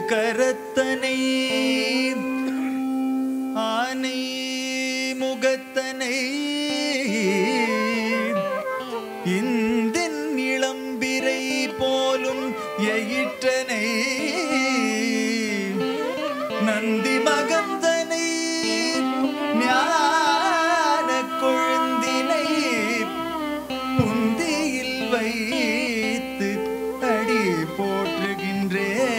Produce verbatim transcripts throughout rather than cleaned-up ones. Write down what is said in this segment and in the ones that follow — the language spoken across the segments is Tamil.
கரத்தனை ஆனை முகத்தனை இந்தின் இளம்பிரை போலும் எயிற்றனை நந்தி மகந்தனை ஞான கொழுந்தினை புந்தியில் வைத்து அடி போற்றுகின்றேன்.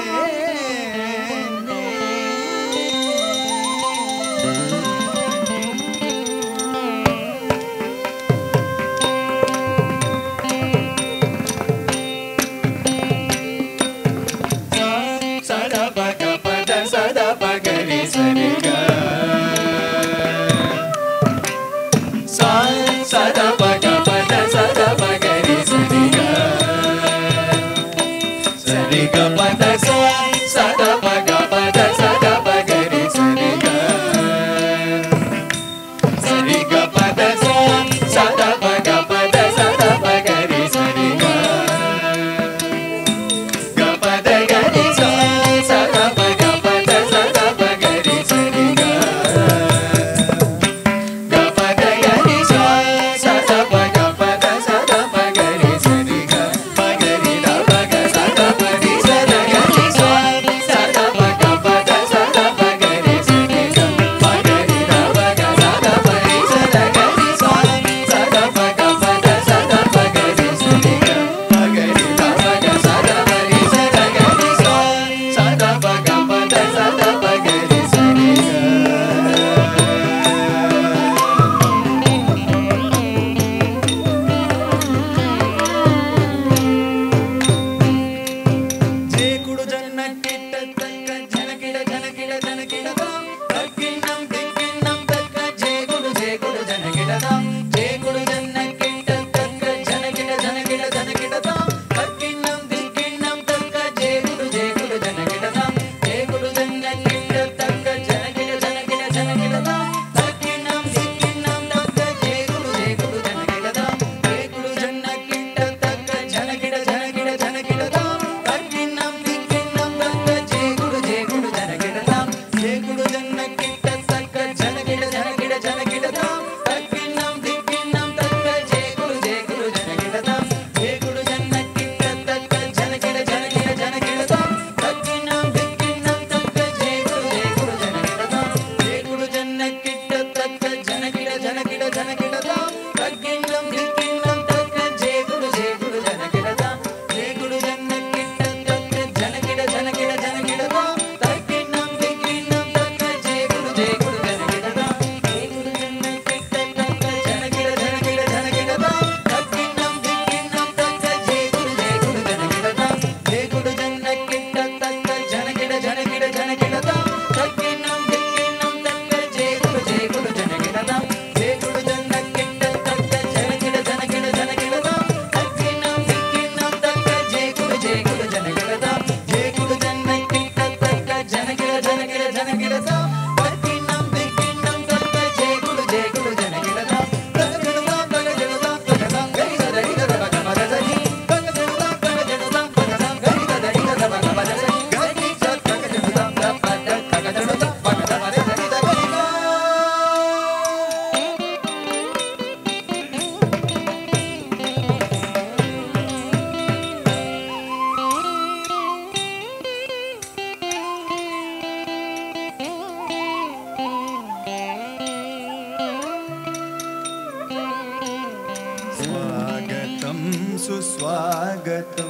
सुस्वागतम्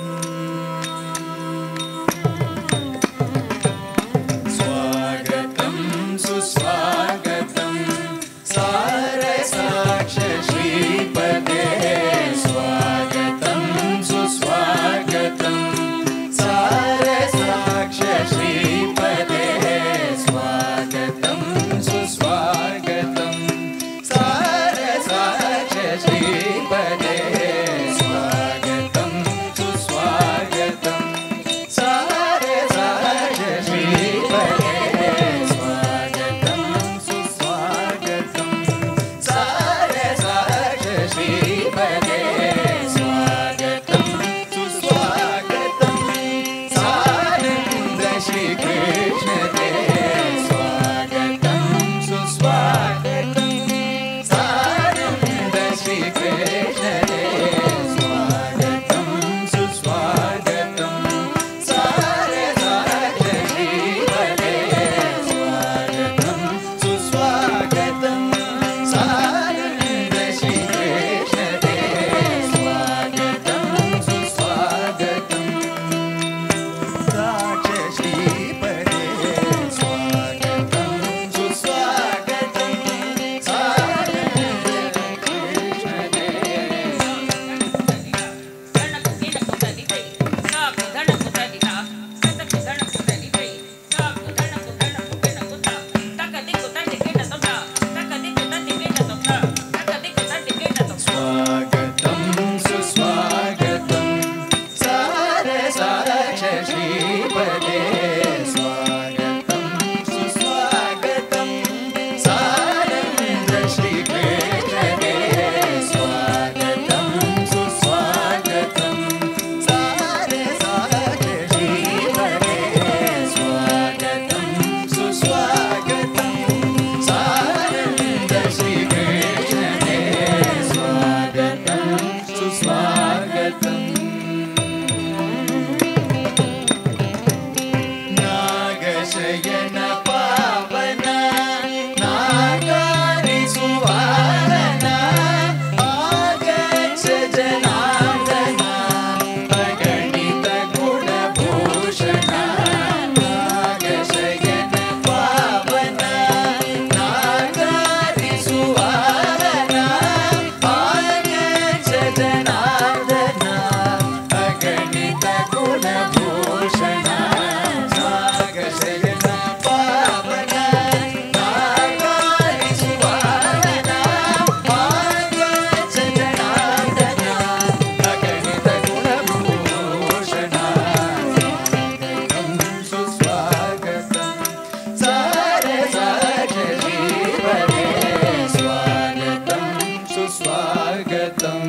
स्वागतं सुस्वागतं सारसाक्ष श्रीपते स्वागतं सुस्वागतं सारसाक्ष श्रीपते स्वागतं सुस्वागतं सारसाक्ष श्रीपते स्वागतं सुस्वागतं जनार्दन अगणित गुणभूषण नागशयन पावन नागारि सुवाहन भाग्यच जनार्दन अगणित गुणभूषण स्वागतं सुस्वागतं सार सार जीवने स्वागतं सुस्वागतम्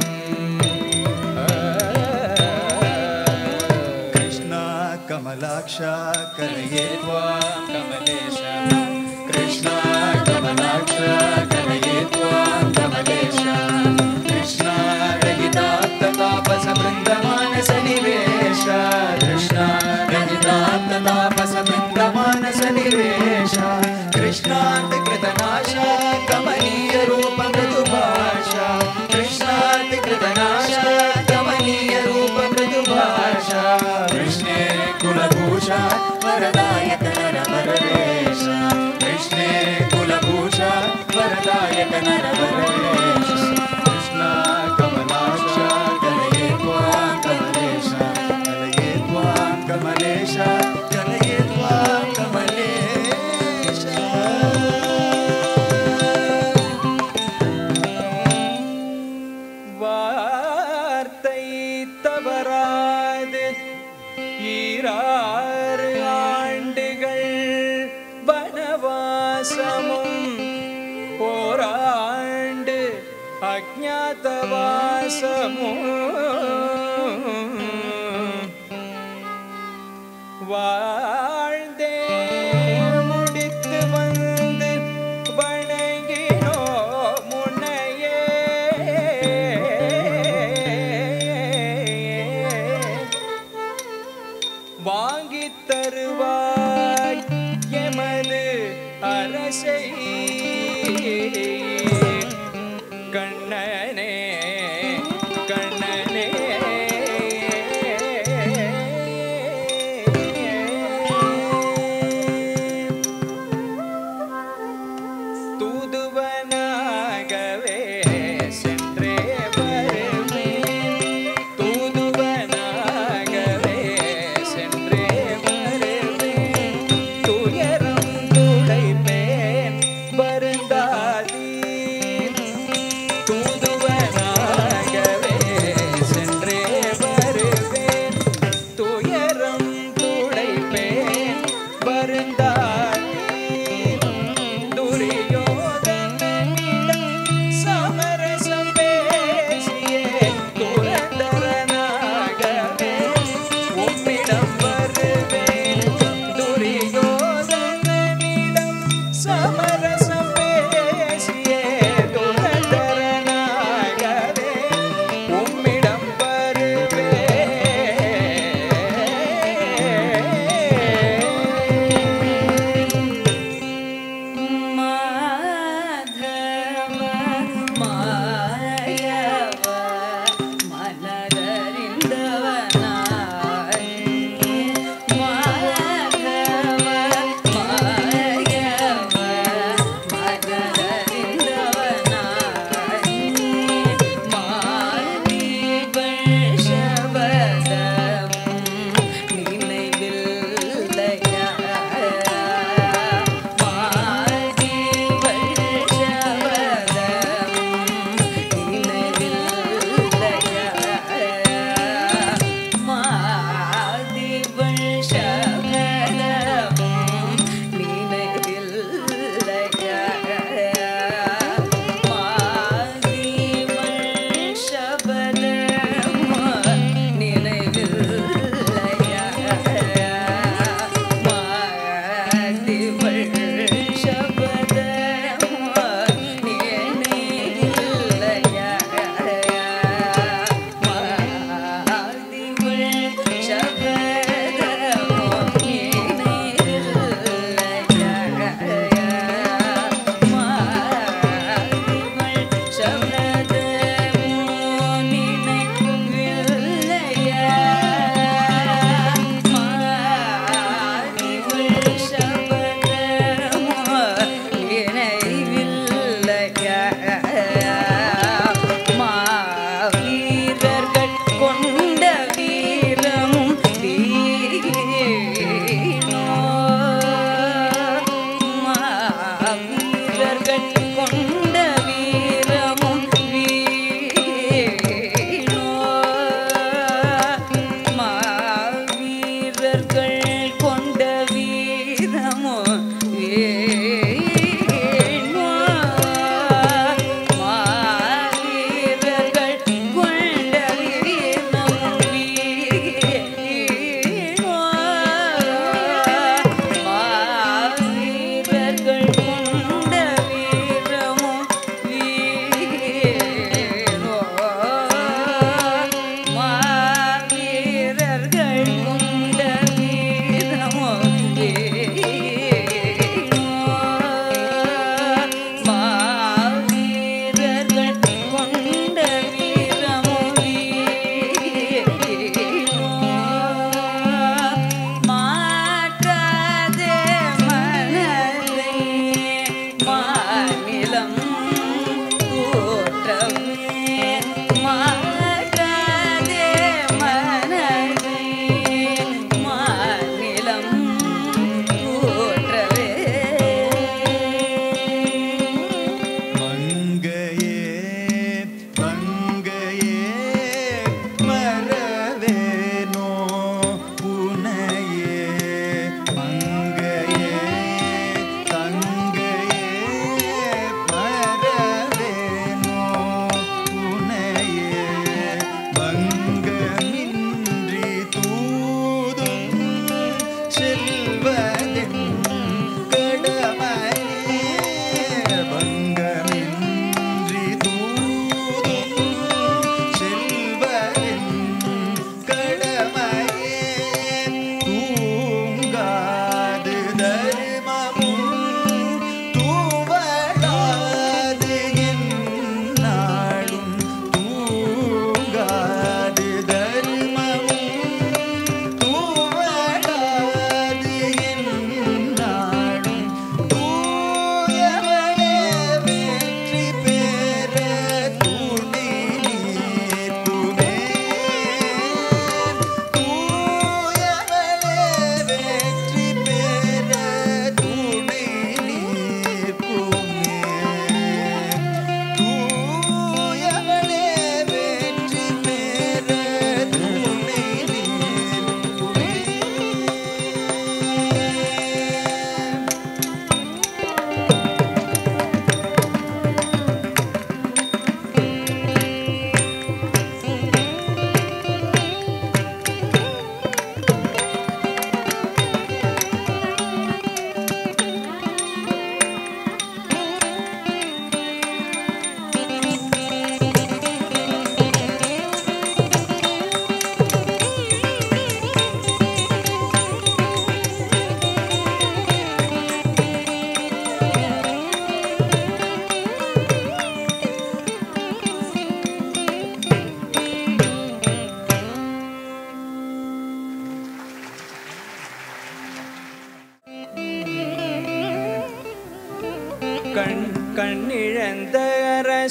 कृष्णा कमलाक्षा कलये त्वां कमलेश कृष्णा कमलाक्षा कलये त्वां कमलेश कृष्णा रहितात्ततापस वृन्दमानस निवेश कृष्णा रहितात्ततापस वृन्दमानस निवेश कृष्णान्तिकृतनाशा कमनीय रूप मृदुभाषा कृष्णान्तिकृतनाशा कमनीय रूप मृदुभाषा कृष्णे कुलभूषा वरदायक नरवरवेश कृष्णे कुलभूषा वरदायक नरवरवेश कृष्णा कमलाक्षा कलये त्वां कमलेश कलये त्वां कमलेश कलये त्वां कमलेश வார்த்தை தவறாது ஈராறு ஆண்டுகள் வனவாசமும் ஓராண்டு அஜ்ஞாதவாசமும் வாழ்ந்தே முடித்து வந்து வணங்கினோ முன்னையே வாங்கித் தருவாய் எமது அரசை கண்ணனே கண்ணனே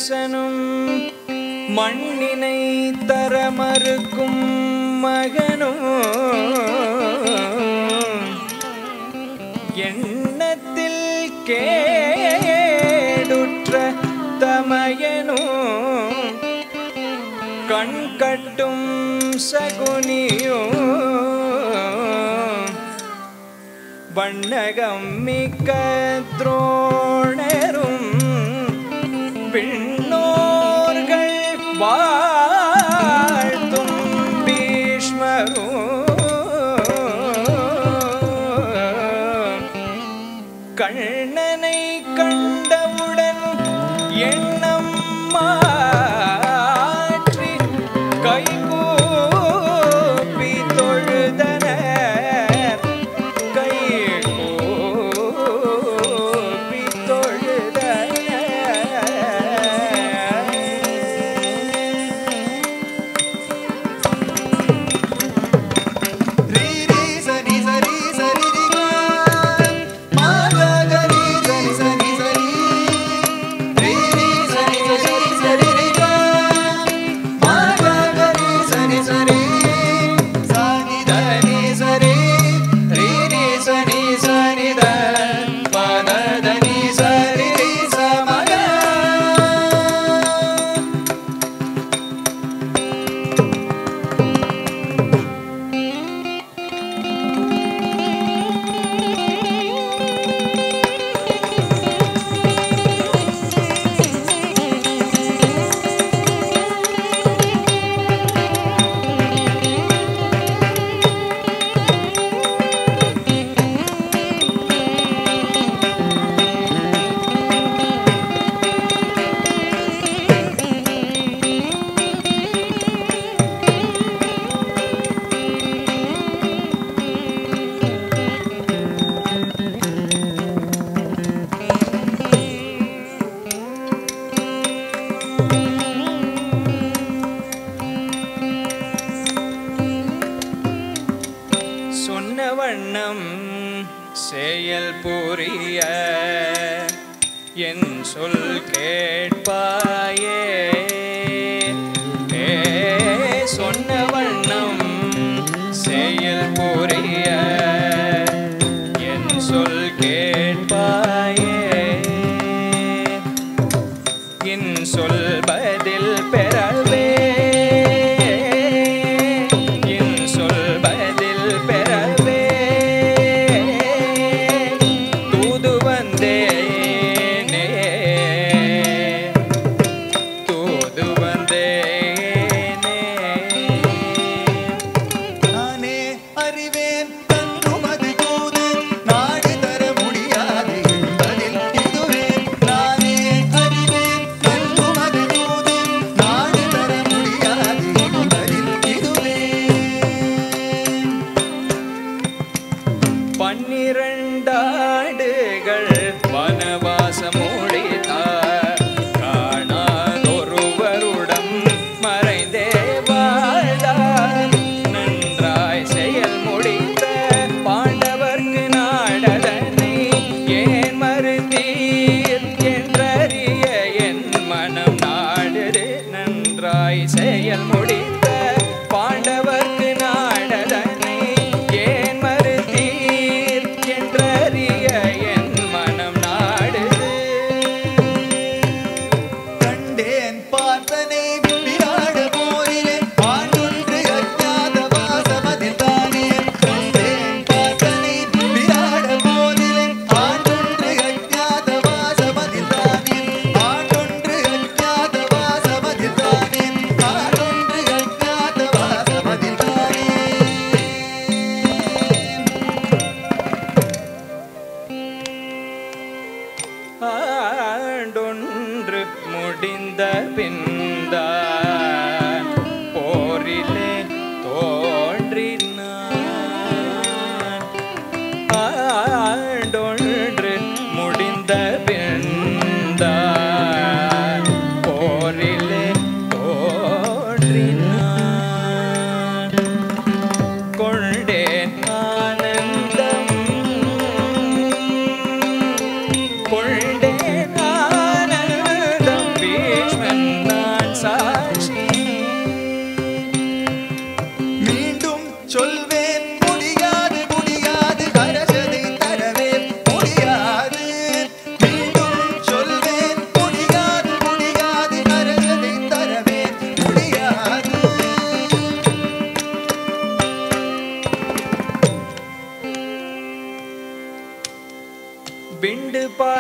அரசனும் மண்ணினை தர மறுக்கும் மகனும் எண்ணத்தில் கேடுற்ற தமையனும் கண் கட்டும் சகுனியும் வண்ணகம் மிக்க துரோணரும் விண்ணோர்கள் வாழ்த்தும் பீஷ்மரும் கண்ணனை கண்டவுடன் எண்ணம் மாற்றி கைகூப்பி தொழுதனர் கைகூப்பி தொழுதனர் வண்ணம் செயல் புரிய என் சொல் கேட்பாயே ஏ சொன்ன வண்ணம் செயல் புரிய என் சொல் கேட்பாயே என் சொல் பதில் பெறவே Thank you.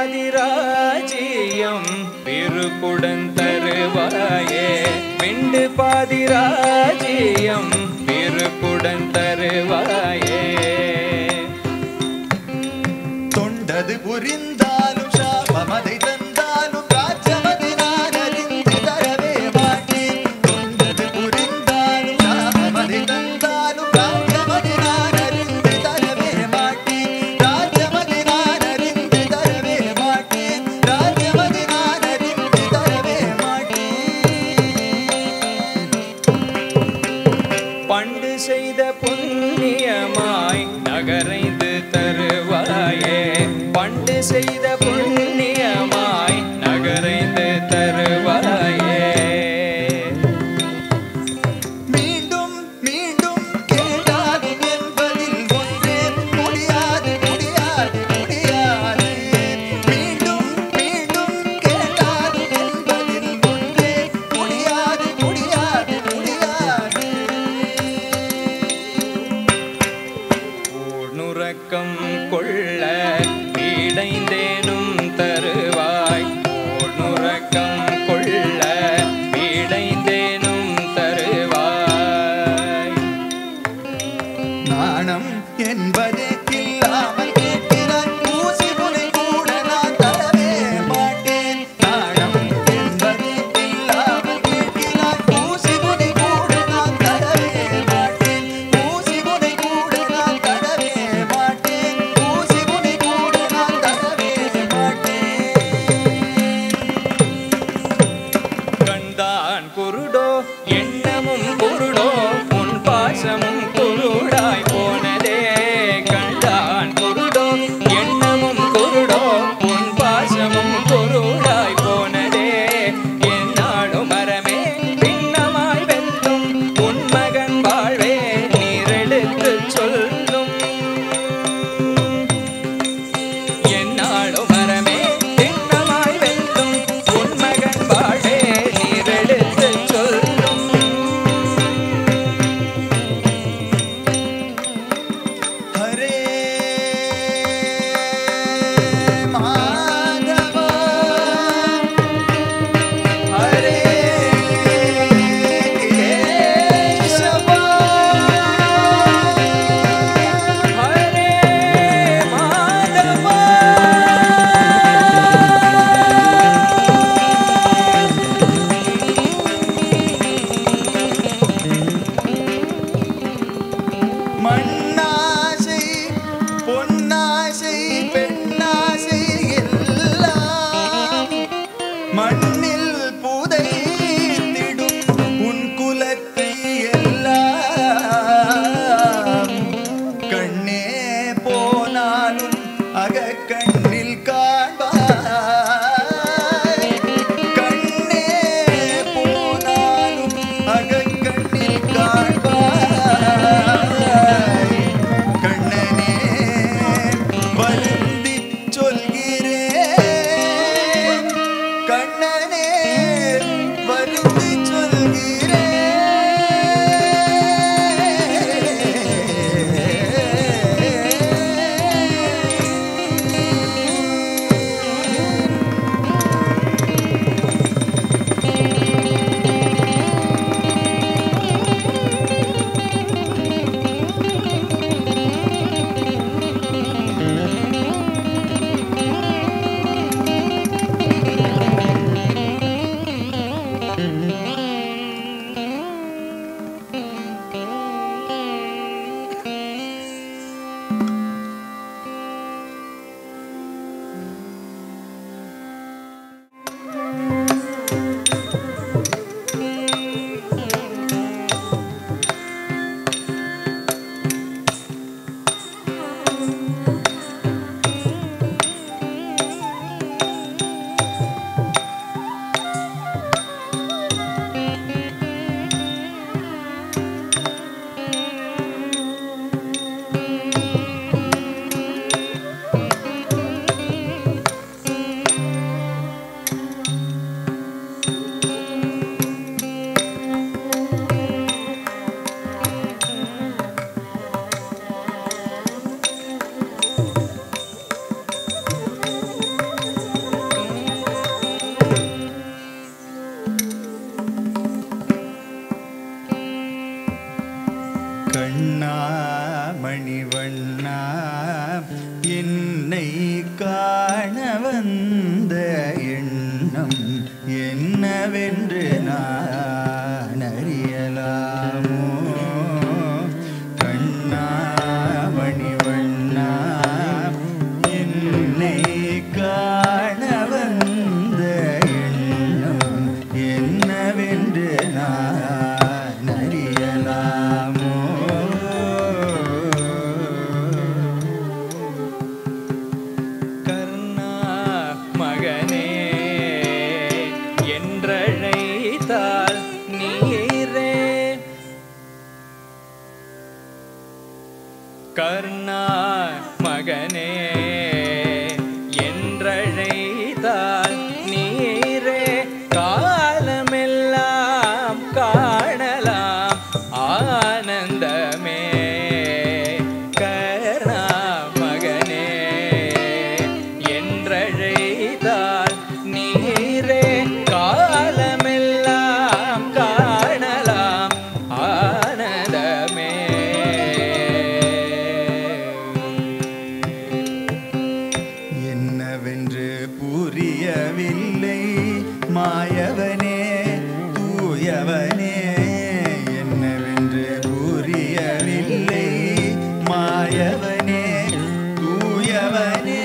பாதிராஜ்யம் விருப்புடன் தருவாயே விண்டு பாதிராஜ்யம் விருப்புடன் தருவாயே தொண்டது புரிந்தாலும் சாபமதை தந்தாலும் ராஜ்யமது நான் அறிந்து தரவே மாட்டேன் தொண்டது புரிந்தாலும் சாபமதை தந்தாலும் ராஜ்யமது நான் அறிந்து தரவே மாட்டேன் ராஜ்யமது நான் அறிந்து தரவே மாட்டேன் ராஜ்யமது நான் அறிந்து தரவே மாட்டேன் பண்டு செய்த புண்ணியமாய் நகரைந்து தருவாயே பண்டு செய்த புண்ணியமாய் நகரைந்து தருவாயே மீண்டும் மீண்டும் கேட்டாலும் என்பதில் ஒன்றே முடியாது முடியாது முடியாது மீண்டும் மீண்டும் கேட்டாலும் என்பதில் ஒன்றே முடியாது முடியாது முடியாது ஊனுறக்கம் கொள்ள வீடைந்தேனும் தருவாய் ஊனுறக்கம் கொள்ள வீடைந்தேனும் தருவாய் நாணம் என்பதே இல்லாமல் கேட்கிறாய் ஊசி முனை கூட நான் தரவே மாட்டேன் நாணம் என்பதே இல்லாமல் கேட்கிறாய் ஊசி முனை கூட நான் தரவே மாட்டேன் ஊசி முனை கூட நான் தரவே மாட்டேன் ஊசி முனை கூட நான் தரவே மாட்டேன் கண்தான் குருடோ எண்ணமும் குருடோ உன் பாசமும் குருடாய் போனதே கண்தான் குருடோ எண்ணமும் குருடோ உன் பாசமும் குருடாய் போனதே என்னாலும் மரமே பின்னமாய் வெல்லும் உன் மகன் வாழ்வே நீரெடுத்து சொல்லும் என்னாலும் மரமே பின்னமாய் வெல்லும் உன் மகன் வாழ்வே நீரெடுத்து சொல்லும் கண்ணா மணிவண்ணா என்னை காண வந்த எண்ணம் என்னவென்று நான் அறியலாமோ கண்ணா மணிவண்ணா என்னை காண வந்த எண்ணம் என்னவென்று நான் அறியலாமோ கர்ணா மகனே என்றழைத்தால் நீரே கர்ணா மகனே என்றழைத்தால் நீரே காலமெல்லாம் காணலாம் ஆனந்தமே கர்ணா மகனே என்றழைத்தால் நீரே காலமெல்லாம் காணலாம் ஆனந்தமே என்னவென்று புரியவில்லை மாயவனே தூயவனே என்னவென்று புரியவில்லை மாயவனே தூயவனே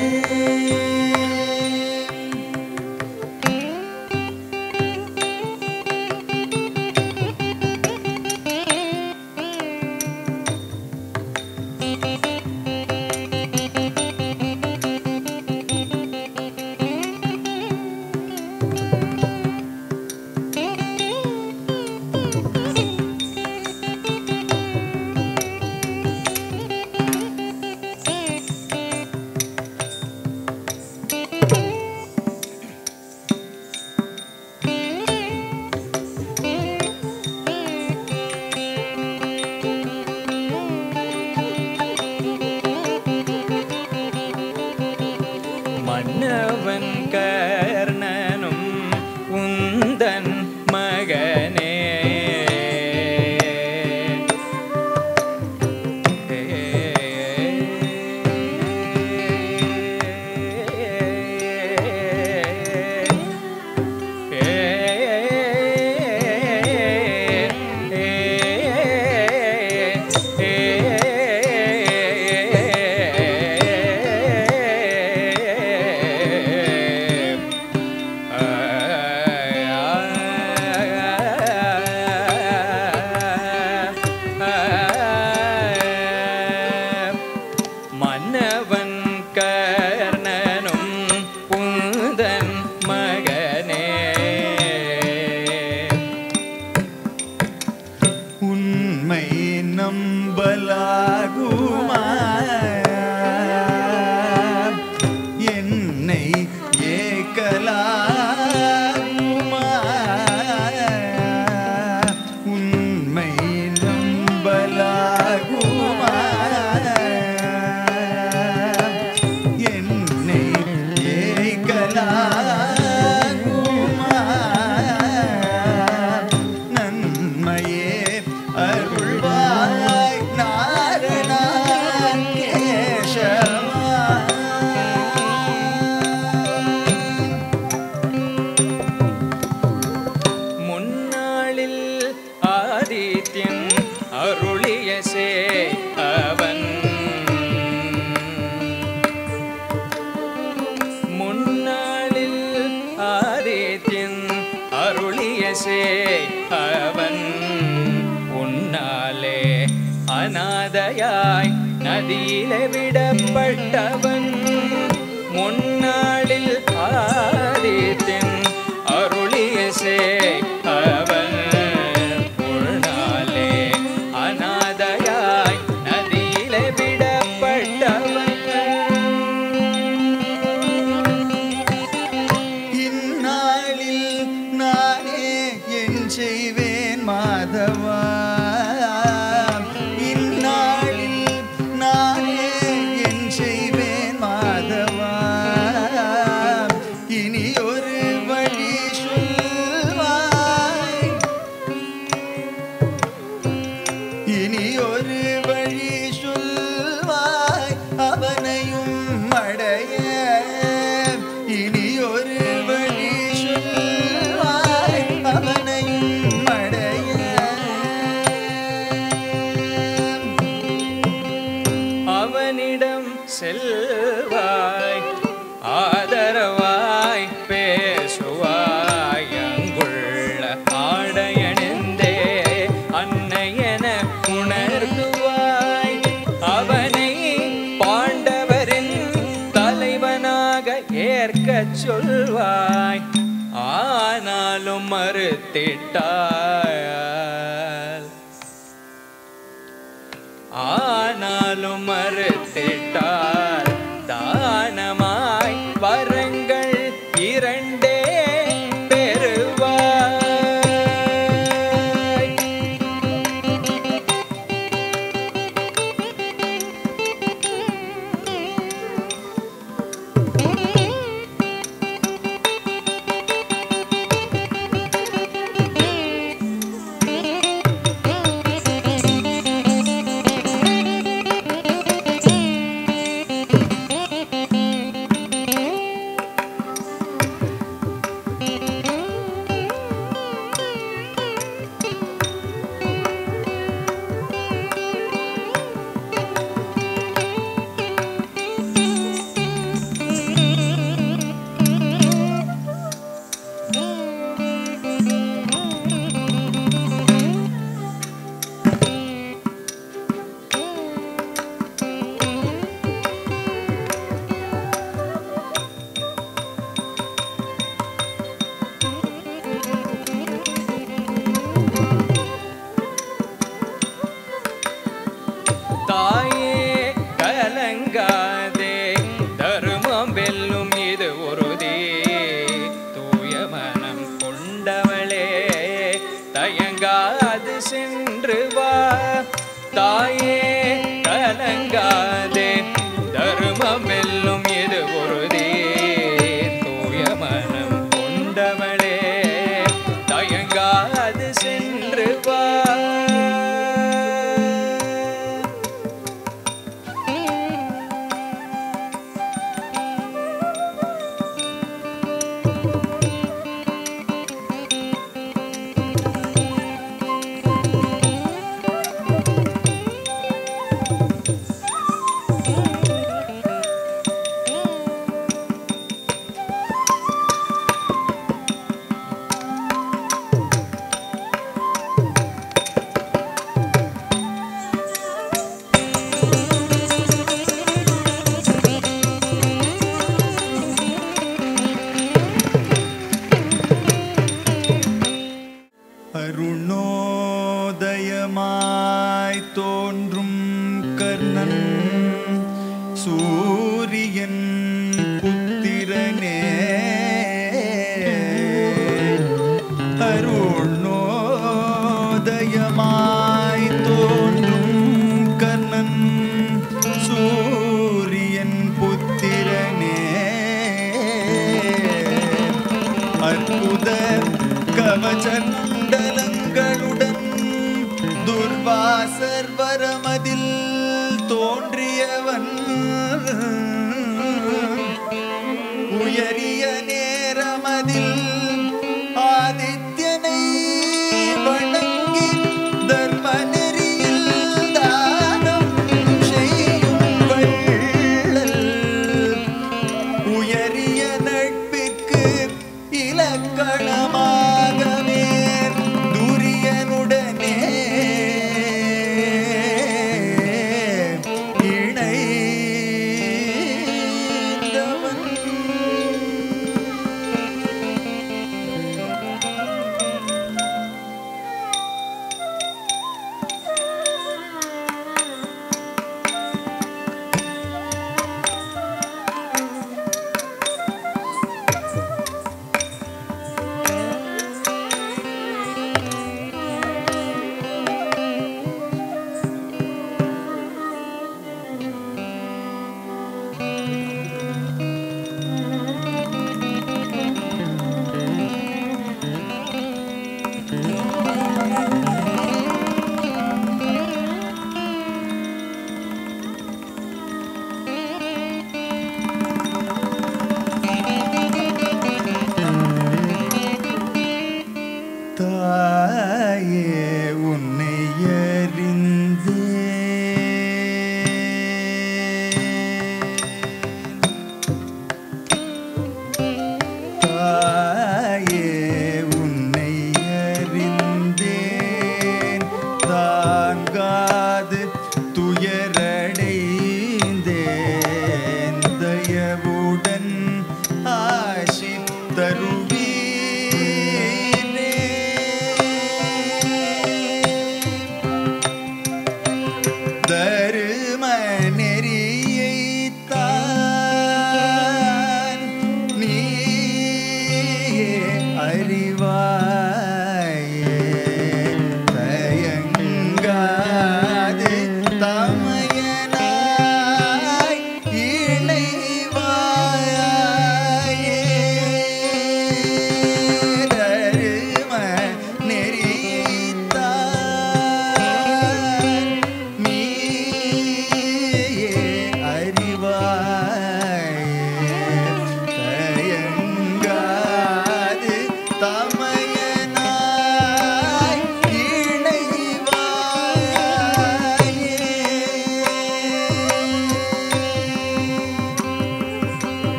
மன்னவன் கர்ணனும் உந்தன் மகனே மன்னவன் கர்ணனும் உந்தன் மகனே உண்மை நம்பலாகுமா என்னை ஏக்கலாகுமா உண்மை நம்பலாகுமா என்னை ஏக்கலாகுமா நன்மையே அருள்வாய் நாரணா கேசவா முன்னாளில் ஆதித்யன் அருளிய சே அவன் முன்னாளில் ஆதித்யன் அருளிய சே அவன் உன்னாலே அநாதையாய் நதியிலே விடப்பட்டவன் முன்னாளில் ஆதித்யன் அருளிய சே அவன் உன்னாலே அநாதையாய் நதியிலே விடப்பட்டவன் இந்நாளில் நானே என் செய்வேன் மாதவா இந்நாளில் நானே என் செய்வேன் மாதவா இனி ஒரு வழி சொல்வாய் அவனையும் அடைய இனி ஒரு வழி சொல்வாய் அவனையும் அடைய அவனிடம் செல்வாய் ஆதரவாய் பேசுவாய் அங்குள்ள ஆடையணிந்தே அன்னையென உணர்த்துவாய் அவனை பாண்டவரின் தலைவனாக ஏற்கச் சொல்வாய் ஆனாலும் மறுத்திட்டாய் ஆனாலும் மறுத்திட்டார் தானமாய் வரங்கள் இரண்டே பெறுவாய் தாயே கலங்காதே தருமம் வெல்லும் இது உறுதி தூய மனம் கொண்டவளே தயங்காது சென்று வா தாயே கலங்காதே தருமம் வெல்லும் இது உறுதி தூய மனம் கொண்டவளே தயங்காது சென்று வா அருணோதயமாய் தோன்றும் கர்ணன் சூரியன் புத்திரனே அருணோதயமாய் தோன்றும் கர்ணன் சூரியன் புத்திரனே அற்புத கவசண்டலங்களுடன் துர்வாசர் வரமதில் தோன்றியவன் உயரிய நேரமதில் ஆதித்யனை வணங்கி தர்ம நெறியில் தானம் செய்யும் வள்ளல் உயரிய நட்பிற்கு இலக்கணமாகவே துரியனுடனே இணைந்தவன்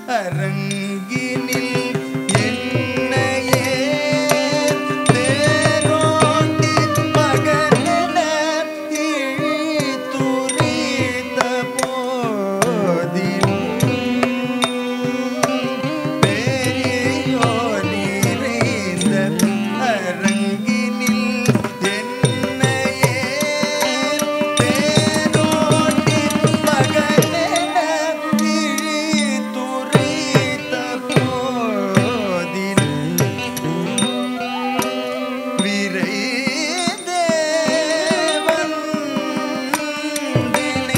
அரங்கினில் என்னையே தேரோட்டி மகனென இழித்துரைத்த போதிலும் பெரியோர் நிறைந்த அரங்கினில் என்னையே தேரோட்டி மகனென இழித்துரைத்த போதிலும் விரைதேவன் தினை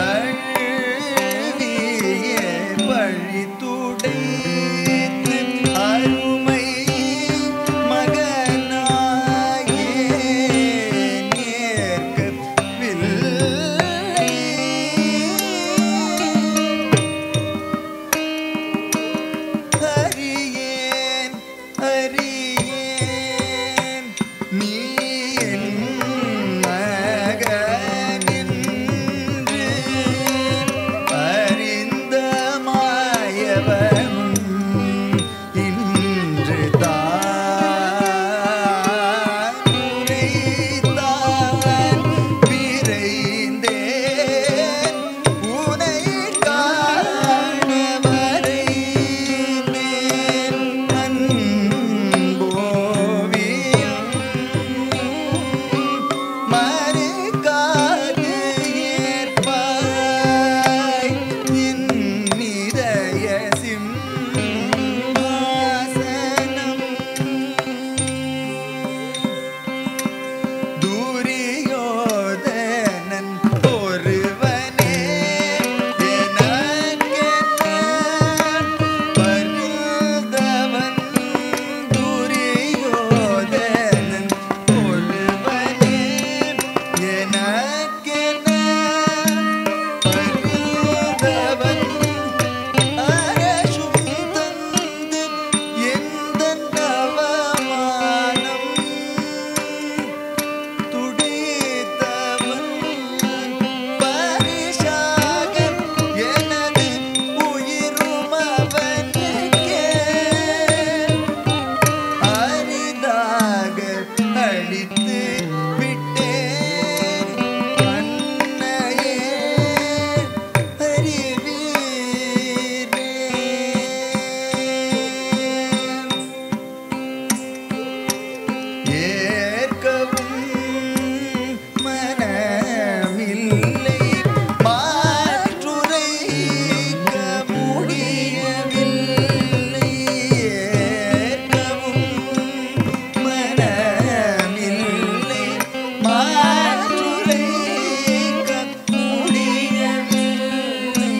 தழுவிய பழித்துடைத்து அருமை மகனாயே நேர்க்கவில்லை. அறியேன் அறியேன் நீ என் மகனென்று அறிந்த மாயவனும் இன்று தான் உரைத்தான் விரைந்தேன் உனை காண வரைந்தேன் அன்போவியம் மறுக்காது ஏற்பாய் என் இதய சிம்மாசனம். துரியோதனன் ஒருவனே எனக்கென பரிந்தவன். துரியோதனன் ஒருவனே எனக்கென பரிந்தவன். அரசும் தந்து எந்தன் அவமானம் துடித்தவன். பரிசாக எனது உயிரும் அவனுக்கே அரிதாக அளித்து விட்டேன். அன்னையே அறிவீரே. ஏற்கவும் மனமில்லை மாற்றுரைக்க முடியவில்லை. ஏற்கவும் மனமில்லை மாற்றுரைக்க முடியவில்லை.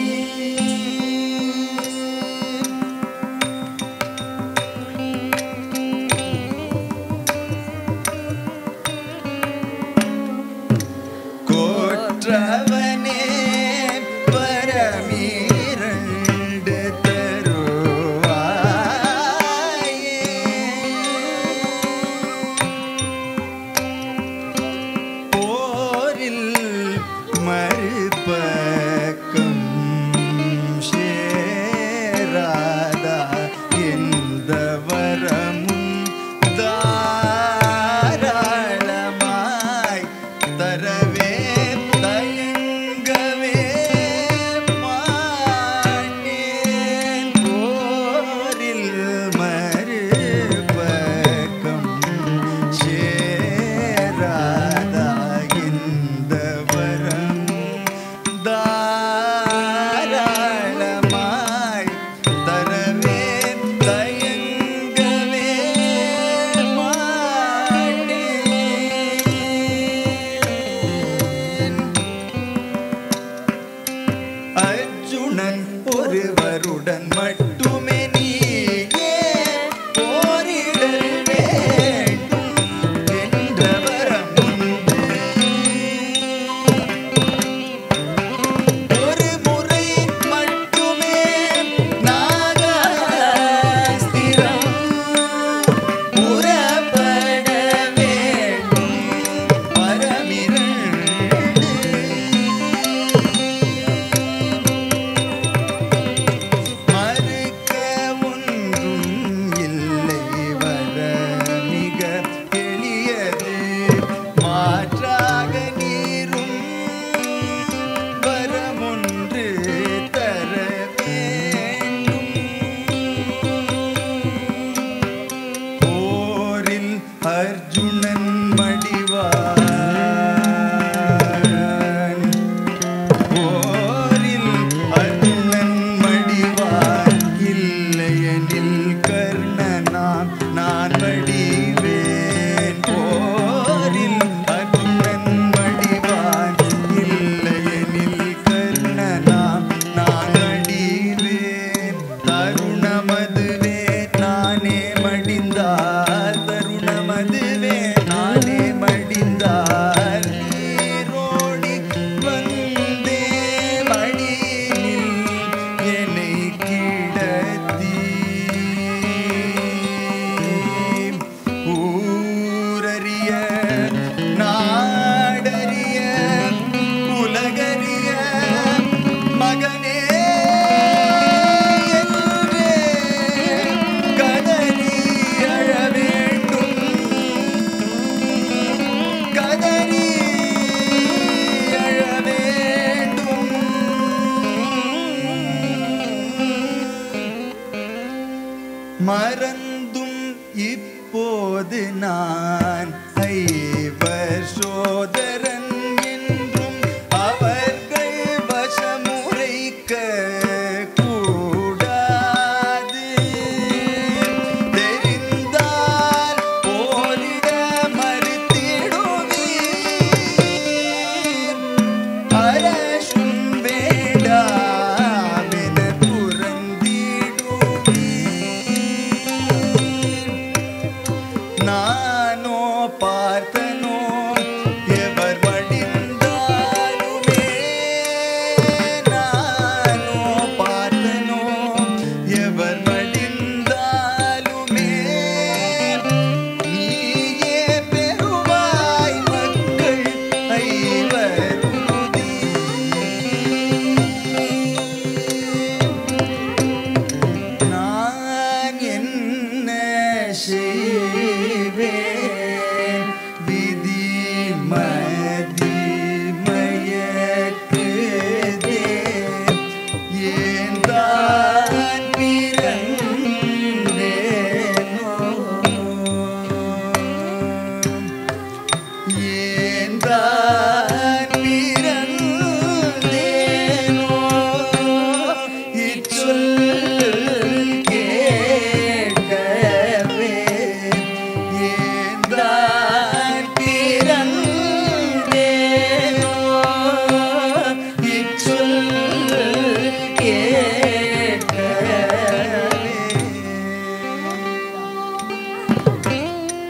கோற்றவனே பரமீரண்டு தருவாயே. போரில் மறுபக்கம் சேராதா எந்த வரமும் தாராளமாய் தரவே தயங்கவே மாட்டேன். போரில் மறுபக்கம் சேராதா எந்த வரமும் தாராளமாய் தரவே தயங்கவே மாட்டேன். அர்ஜுனன் ஒருவருடன் மட்டுமே நீயே போரிடல் வேண்டும் என்ற வரம் உண்டு. ஒரு முறை மட்டுமே நாகாஸ்திரம் புறப்பட வேண்டும் பரமிரண்டு. மறு தருணமதுவே நானே மடிந்தார் தருணமதுவே நானே மடிந்தார் நீரோடி வந்தே மடியில் என்னை கிடத்தி ஊரறிய நாடறிய உலகறிய மகனே என்றே கதறி அழ வேண்டும் கதறி அழ வேண்டும் மறந்தும் இப்போது நான் ஐவர் சோதரன் என்றும் அவர்கள் வசமுறைக்க கூடாது தெரிந்தால் போரிட மறுத்திடுவீர் அரசும் வேண்டாம் என புறந்திடுவீர் நானோ பார்த்தனோ எவர் மடிந்தாலுமே நானோ பார்த்தனோ எவர் மடிந்தாலுமே நீயே பெறுவாய் மக்கள் ஐவர் உறுதி நான் என்ன செய்வேன் விதி மதி மயக்குதே ஏன் தான் பிறந்தேனோ ஏன் தான் பிறந்தேனோ இச்சொல் கேட்கவே ஏன் தான் பிறந்தேனோ இச்சொல் கேட்கவே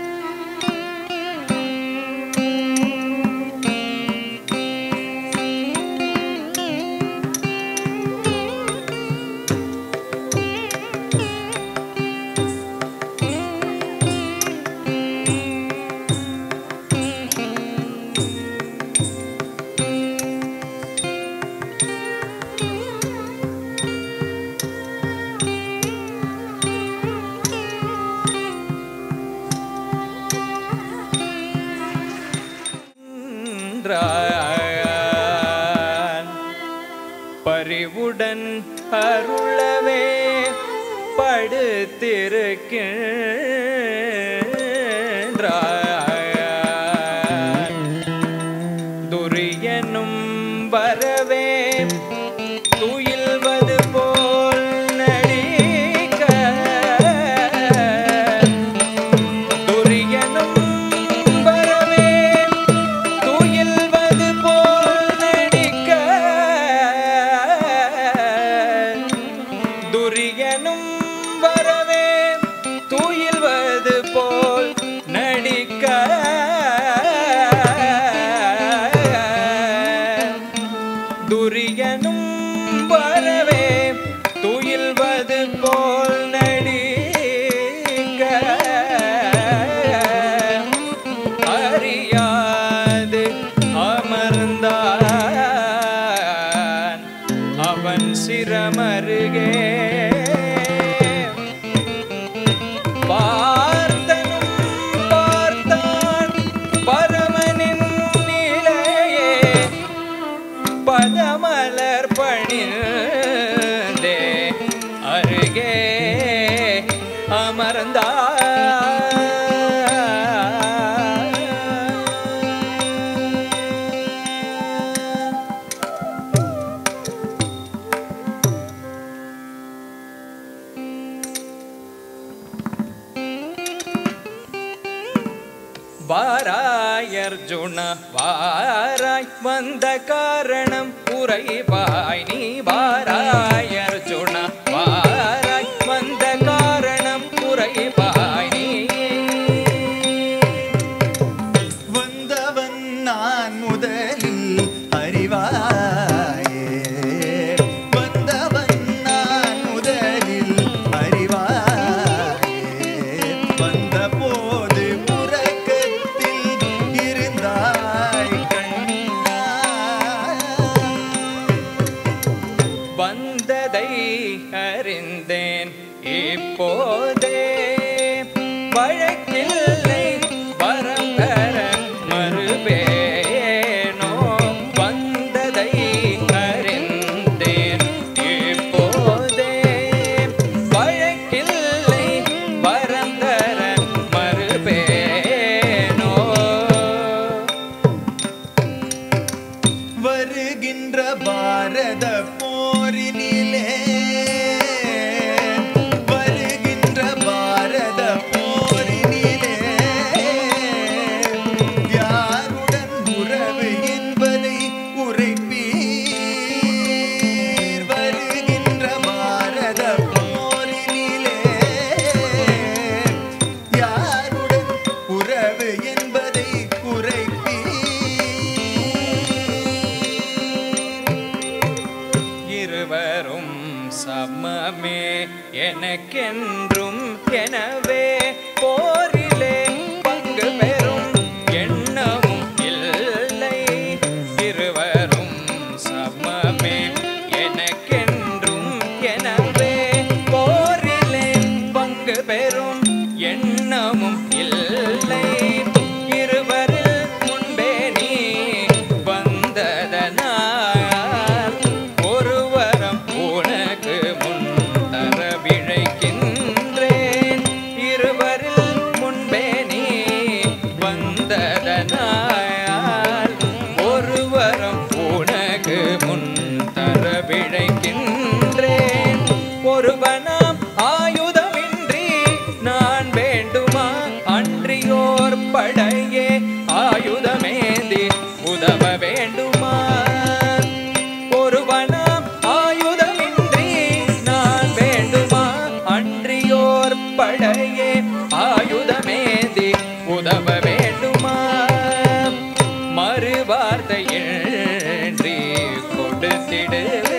பரிவுடன் அருளவே படுத்திருக்கின்றான் துரியனும் வரவே துயில்வது போல் நடிக்க துரியனும் வரவே துயில்வது போல் நடிக்க துரியனும் வரவே துயில்வது போல் நடிக்க துரியனும் வரவே துயில்வது போல் நடிக்க அறியாது அமர்ந்தான் அவன் சிரமருகே பார்த்தனும் பார்த்தான் பரமனின் நிலையே பதமலர் பணிந்தே அருகே வாராய் அர்ஜுனா வாராய் வந்த காரணம் உரைவாய் நீ வாராய் அர்ஜுனா வாராய் வந்த வந்தேன் இப்போதே வழக்கில்லை வரம் தர மறுபேனோ வந்ததை அறிந்தேன் இப்போதே வழக்கில்லை வரம் தர மறுபேனோ வருகின்ற பாரத போரினிலே வருகின்ற பாரத போரினிலே யாருடன் உறவு என்பதை உரைப்பீர் வருகின்ற பாரத போரினிலே யாருடன் உறவு என்பதை இருவரும் சமமே எனக்கென்றும் எனவே போரிலே பங்கு பெறும் எண்ணமும் இல்லை இருவரும் சமமே எனக்கென்றும் எனவே போரிலே பங்கு பெறும் எண்ணமும் இல்லை இருவரில் முன்பே நீ வந்ததனால் ஒருவரம் உனக்கு முன் தர விழைக்கின்றேன் இருவரில் முன்பே நீ வந்ததனால் ஒருவரம் உனக்கு முன் தர விழைக்கின்றேன் ஒருவனாம் ஆயுதமின்றி நான் வேண்டுமா அன்றியோர் படையே ஆயுதமேந்தி உதவ வேண்டுமா ஒருவனாம் ஆயுதமின்றி நான் வேண்டுமா அன்றியோர் படையே ஆயுதமேந்தி உதவ வேண்டுமா மறுவார்த்தையின்றி கொடுத்திடுவே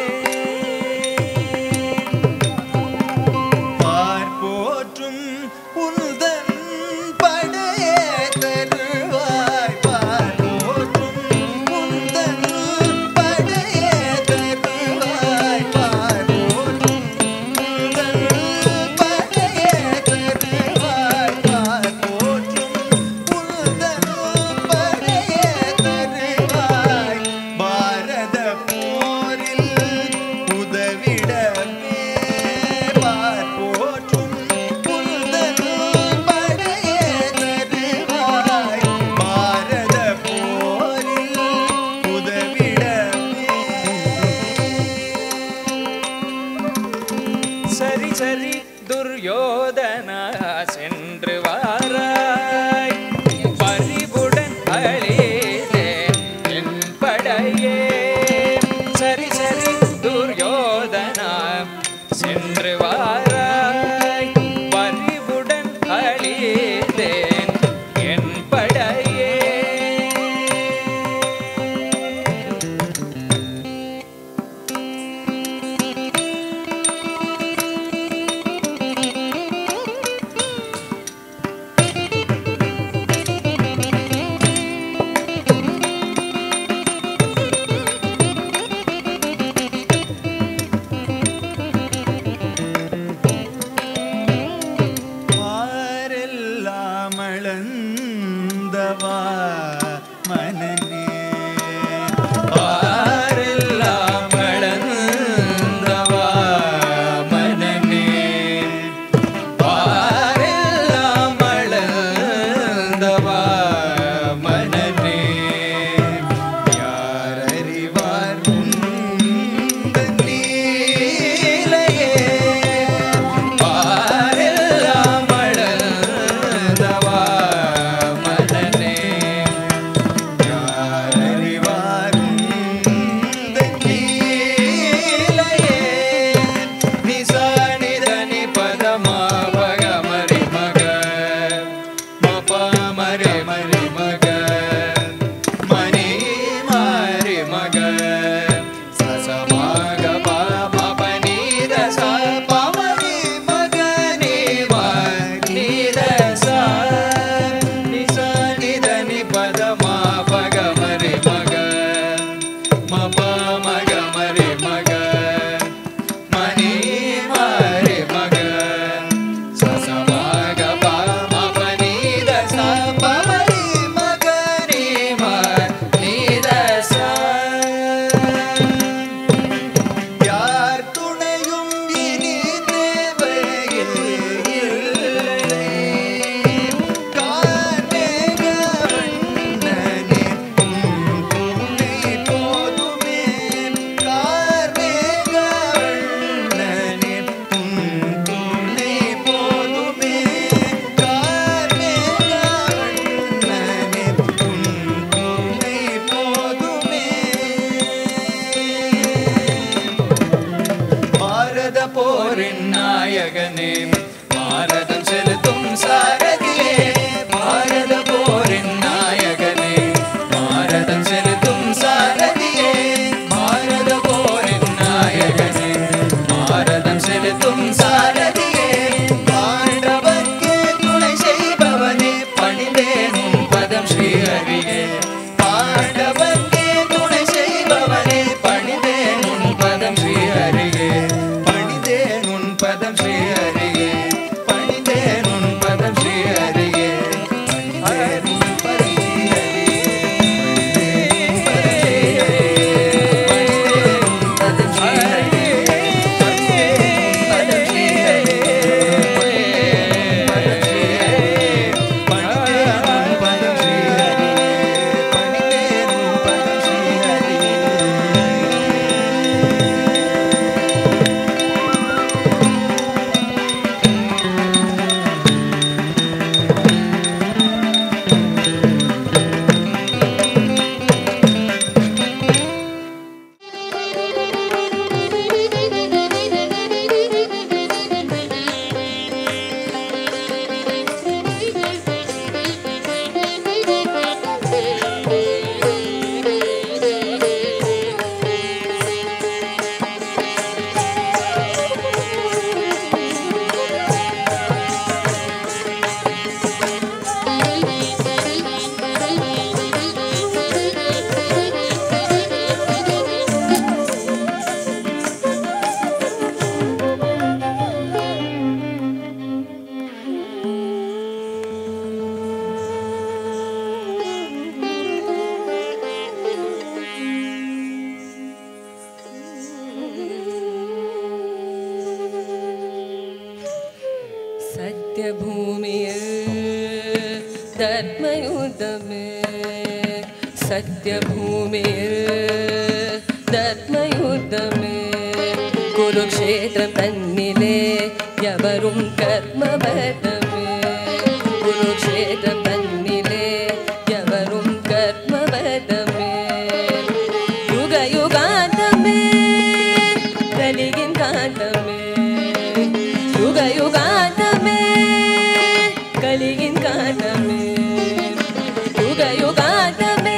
பார்ப்போற்றும் உந்தன் படையே தருவாய் பார்ப்போற்றும் உந்தன் படையே தருவாய் பார்ப்போற்றும் உந்தன் படையே தருவாய் பார்ப்போற்றும் உந்தன் படையே தருவாய் பாரத போரில் உதவிடமே பார்ப்போற்றும் உந்தன் படையே தருவாய் பாரத போரில் உதவிடமே சரி சரி துரியோதனா சென்று வாராய் பரிவுடன் அழிதேன் என் படையே சரி சரி துரியோதனா சென்று வாராய் பரிவுடன் அழிதேன் என் படையே நாயகனே பாரதம் செலுத்தும் சாரதியே பாரத போரின் நாயகனே பாரதம் செலுத்தும் சாரதியே பாரத போரின் நாயகனே பாரதம் செலுத்தும் சாரதியே பாண்டவர்க்கு துணை செய்பவனே பணிந்தேன் உன் பதம் ஸ்ரீ ஹரியே பாண்டவர்க்கு துணை செய்பவனே பணிந்தேன் உன் பதம் ஸ்ரீ ஹரியே பணிந்தேன் உன் பதம் ஸ்ரீ ஹரியே பணிந்தேன் உன் பதம் ஸ்ரீ ஹரியே பணிந்தேன் உன் பதம் ஸ்ரீ कुरुक्षेत्रं तन्निले यवरुं कर्मवदमे कुरुक्षेत्रं तन्निले यवरुं कर्मवदमे युग युगान्तमे कलिगिं कान्तमे युग युगान्तमे कलिगिं कान्तमे युग युगान्तमे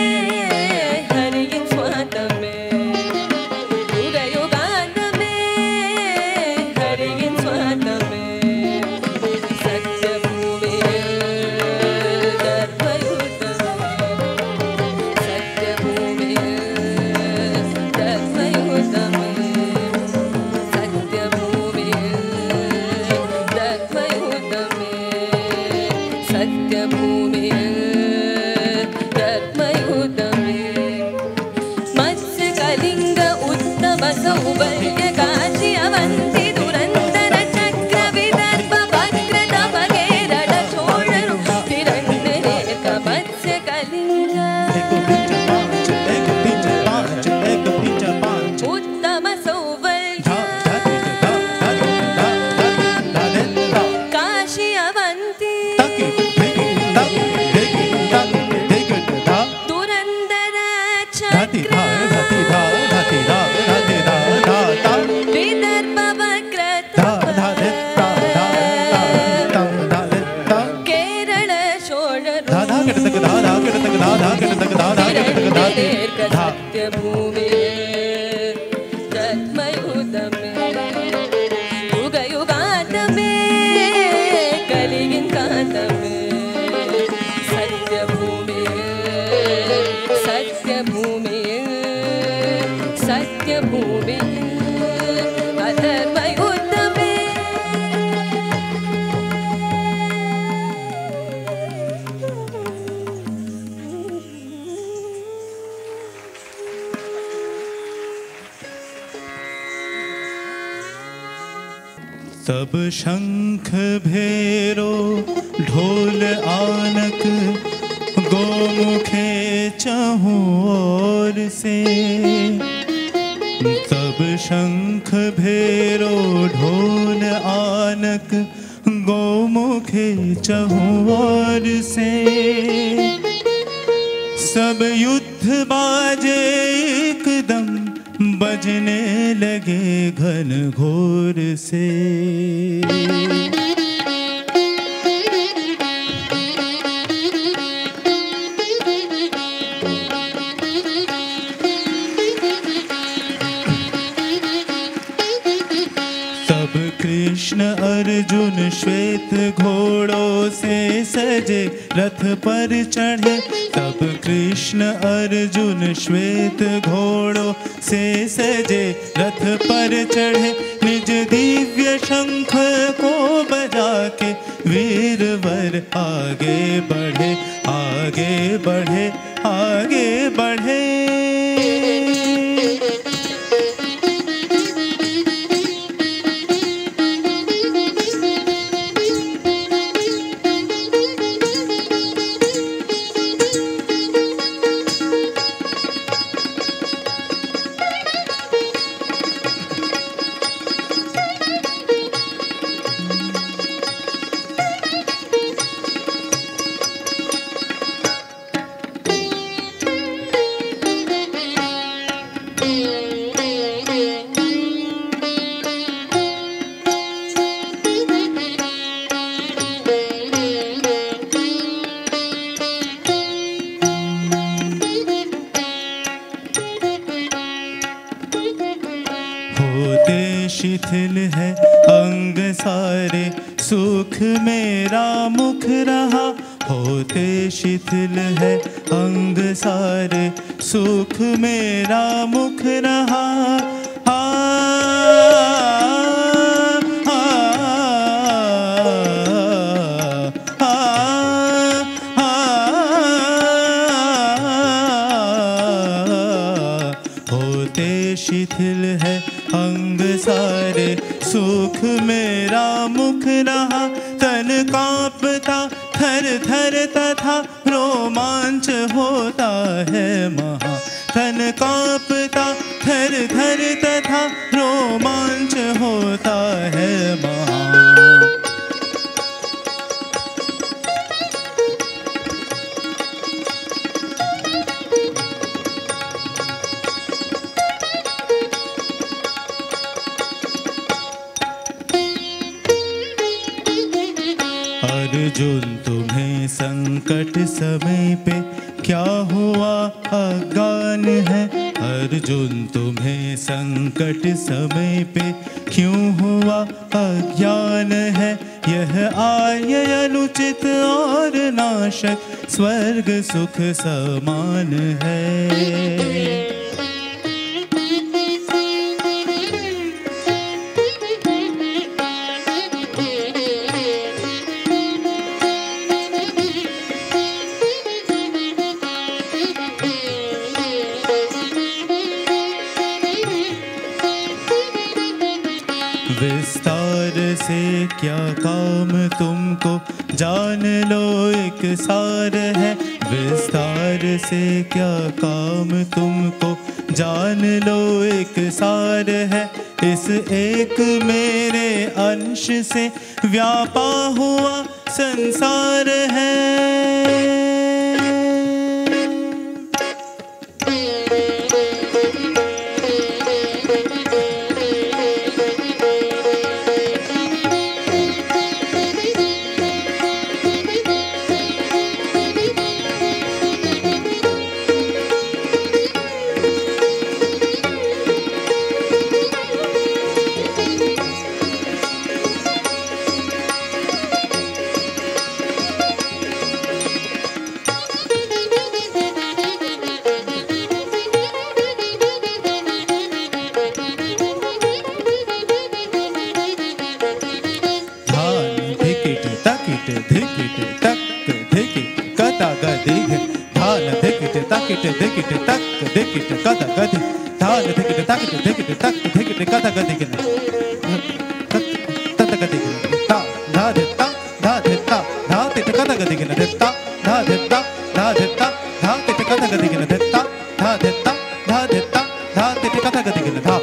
तब शंख भेरो ढोल आनक गोमुखे चहुं ओर से तब शंख भेरो ढोल आनक गोमुखे चहुं ओर से सब युद्ध बाजे एकदम बज गूंजने लगे घन घोर से। कृष्ण अर्जुन श्वेत घोड़ों से सजे रथ पर चढ़े। तब कृष्ण अर्जुन श्वेत घोड़ों से सजे रथ पर चढ़े। निज दिव्य शंख को बजा के वीरवर आगे बढ़े, आगे बढ़े, आगे बढ़े। शिथिल है अंग सारे सुख मेरा मुख रहा। होते शिथिल है अंग सारे सुख मेरा मुख रहा। आ, आ, आ, आ, होते शिथिल है अंग सारे सुख मेरा मुख रहा। तन कांपता थर थर तथा रोमांच होता है महा। तन कांपता थर थर तथा रोमांच होता है महा। अर्जुन तुम्हें संकट समय पे क्या हुआ अज्ञान है। अर्जुन तुम्हें संकट समय पे क्यों हुआ अज्ञान है। यह आर्य अनुचित और नाशक स्वर्ग सुख समान है। विस्तार से क्या काम तुमको जान लो एक सार है। विस्तार से क्या काम तुमको जान लो एक सार है। इस एक मेरे अंश से व्यापा हुआ संसार है। धिकिट तक धिकिट कथ गति धान धिकिट तक धिकिट तक धिकिट कथ गति तत गति ता धा धिता धा धिता धा तिट कथ गति धिता धा धिता धा धिता धा तिट कथ गति धिता धा धिता धा धिता धा तिट कथ गति धा।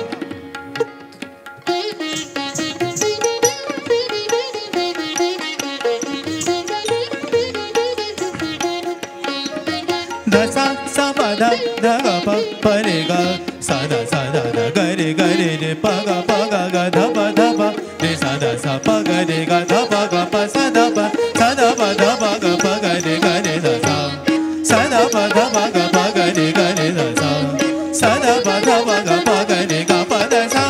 धसा सा धा धा गा प प रे गा सा धा सा धा धा ग रे ग रे रे प गा प गा गा धा प धा प रे सा धा सा प ग रे गा धा प गा प सा धा प सा धा प धा प ग प ग रे ग रे धा सा सा धा प धा प ग प ग रे ग रे धा सा सा धा प धा प ग प ग रे ग प धा सा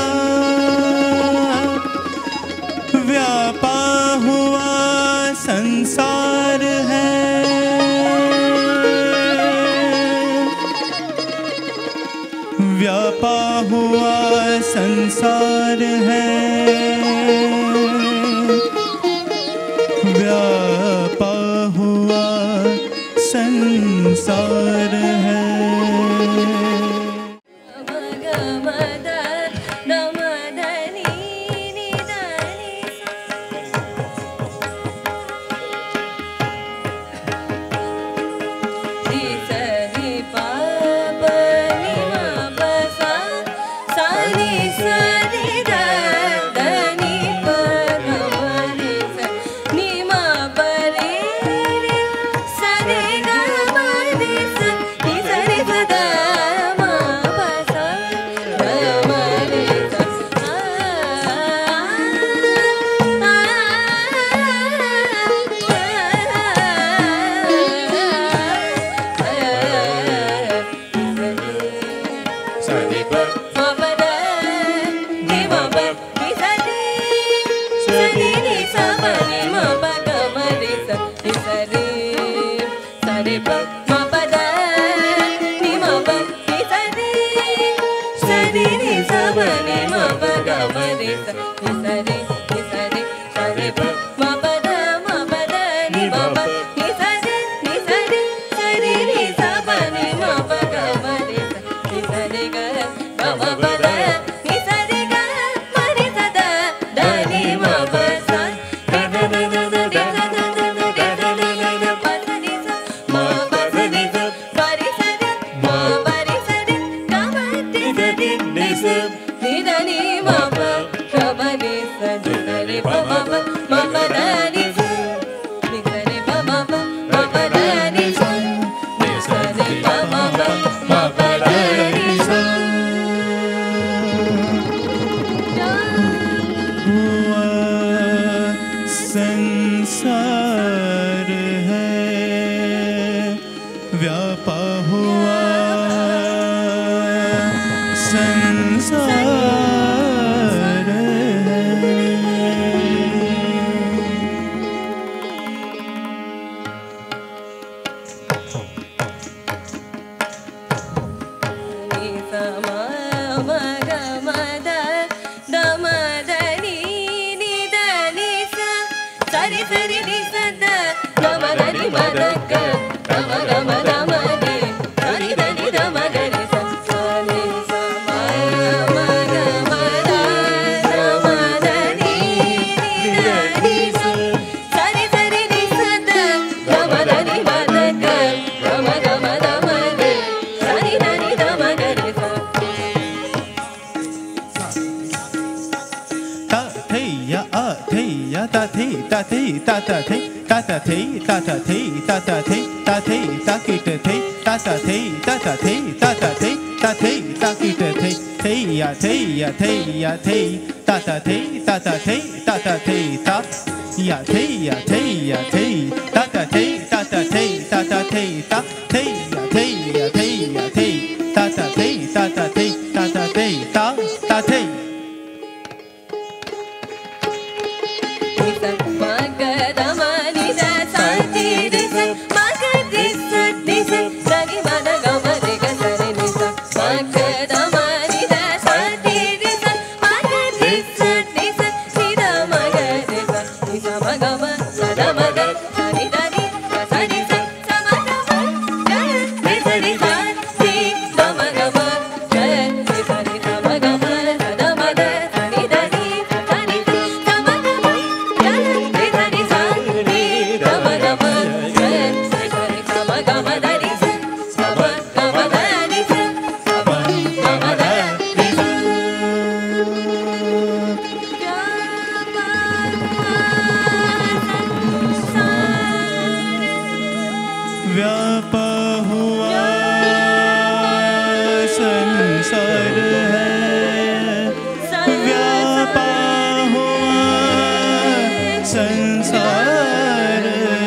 व्यापा हुआ संसार है व्यापा हुआ संसार है व्यापा हुआ संसार है संसार है व्यापा हुआ संसार है ta thi ta thi ta ta thi ta ta thi ta ta thi ta ta thi ta thi ta ki te thi ta ta thi ta ta thi ta ta thi ta thi ta ki te thi thi ya thi ya thi ya thi ta ta thi ta ta thi ta ta thi ta ya thi ya thi ya thi ta ta thi ta ta thi ta ta thi ta thi ya thi ya thi ya thi ta ta thi ta ta thi ta ta thi ta ta thi Sa संसार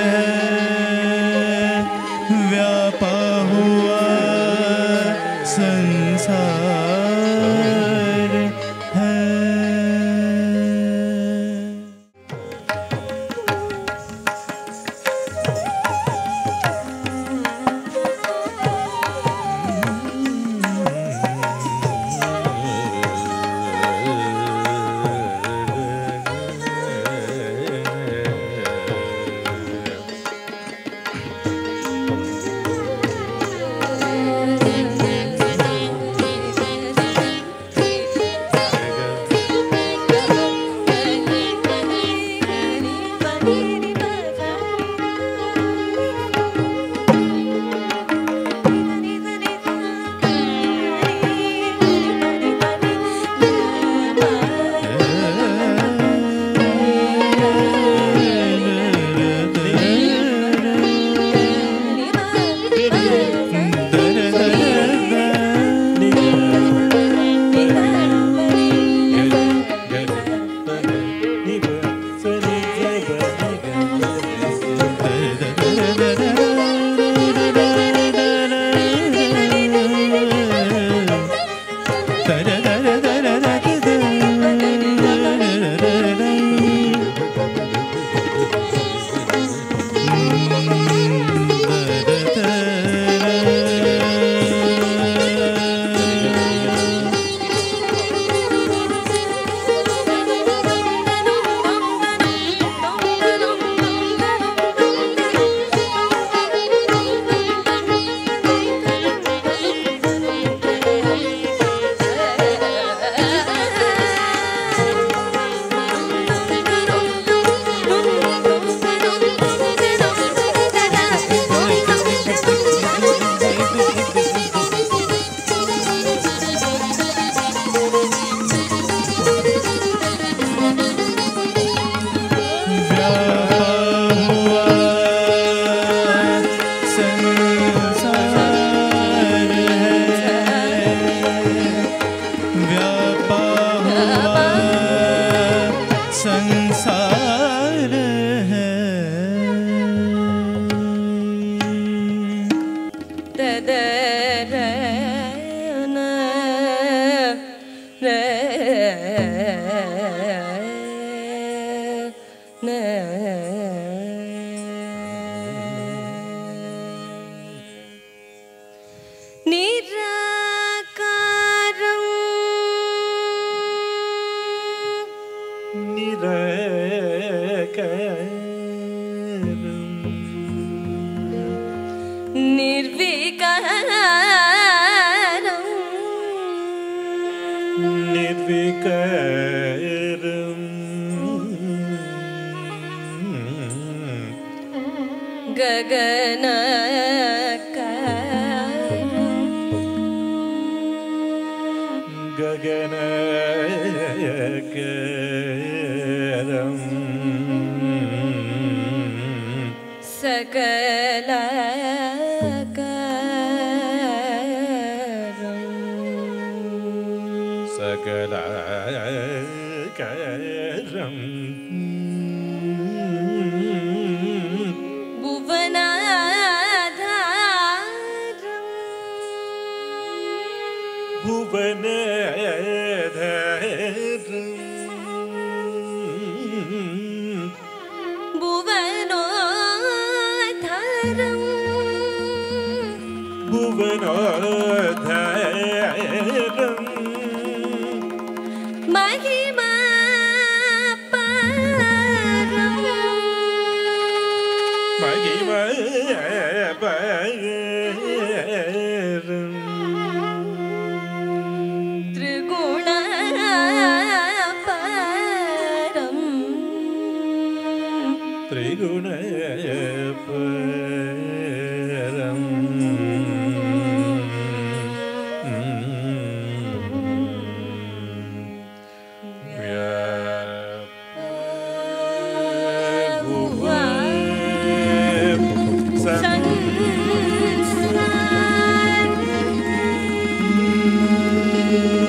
व्यापा हुआ संसार है।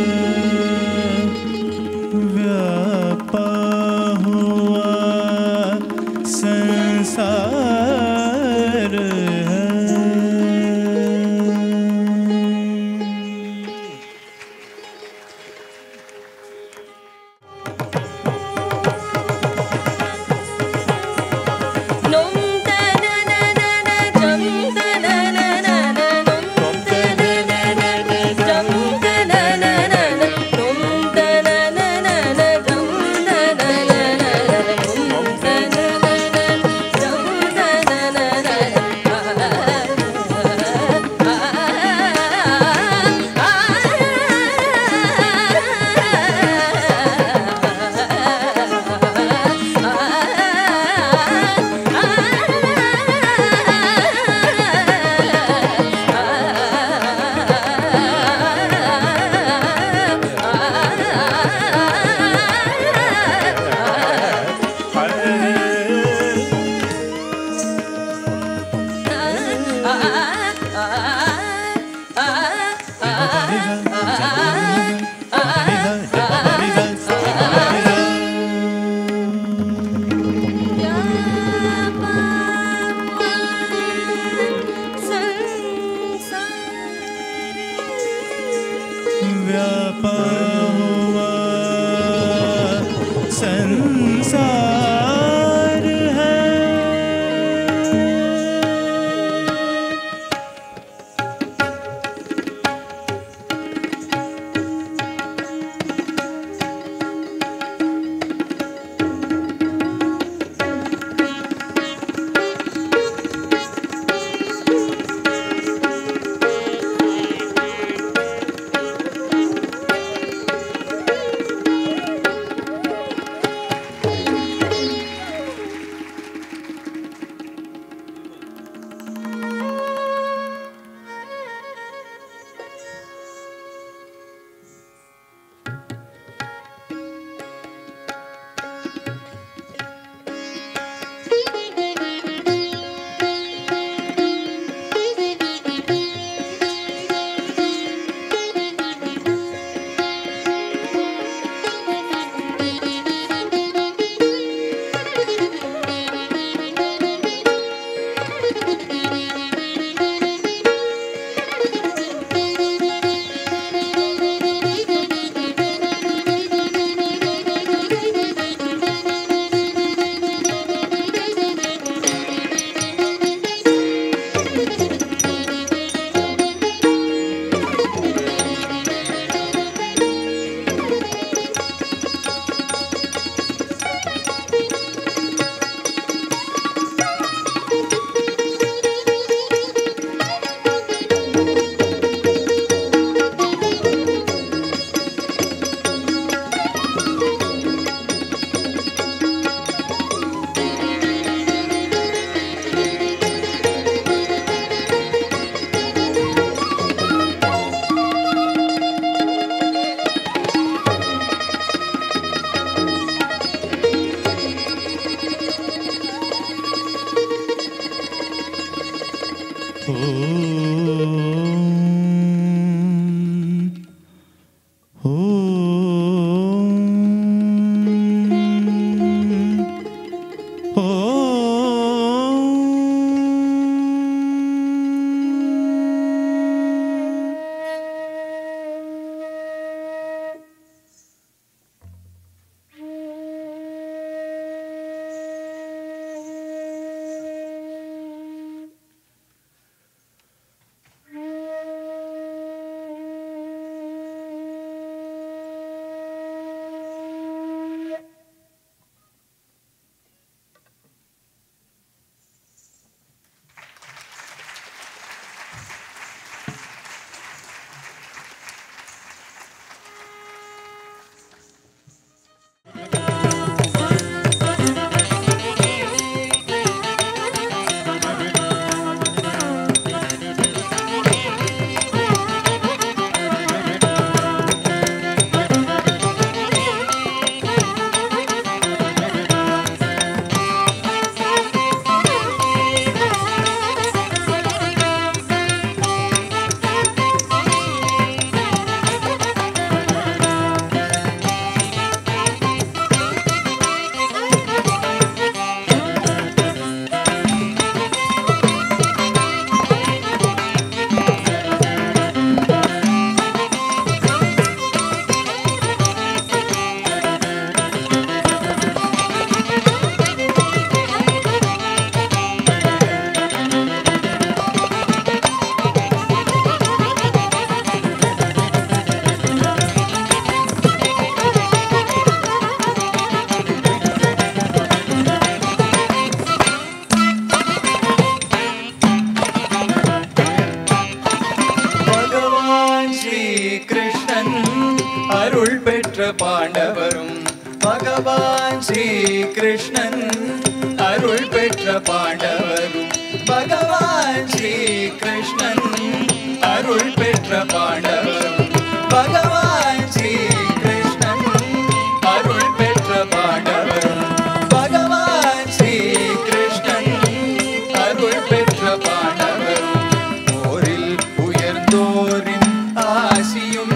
व्यापा हुआ பாண்டவரும் பகவான் ஸ்ரீ கிருஷ்ணன் அருள் பெற்ற பாண்டவரும் பகவான் ஸ்ரீ கிருஷ்ணன் அருள் பெற்ற பாண்டவரும் பகவான் ஸ்ரீ கிருஷ்ணன் அருள் பெற்ற பாண்டவரும் பகவான் ஸ்ரீ கிருஷ்ணன் அருள் பெற்ற பாண்டவரும் போரில் உயர்ந்தோரின் ஆசியும்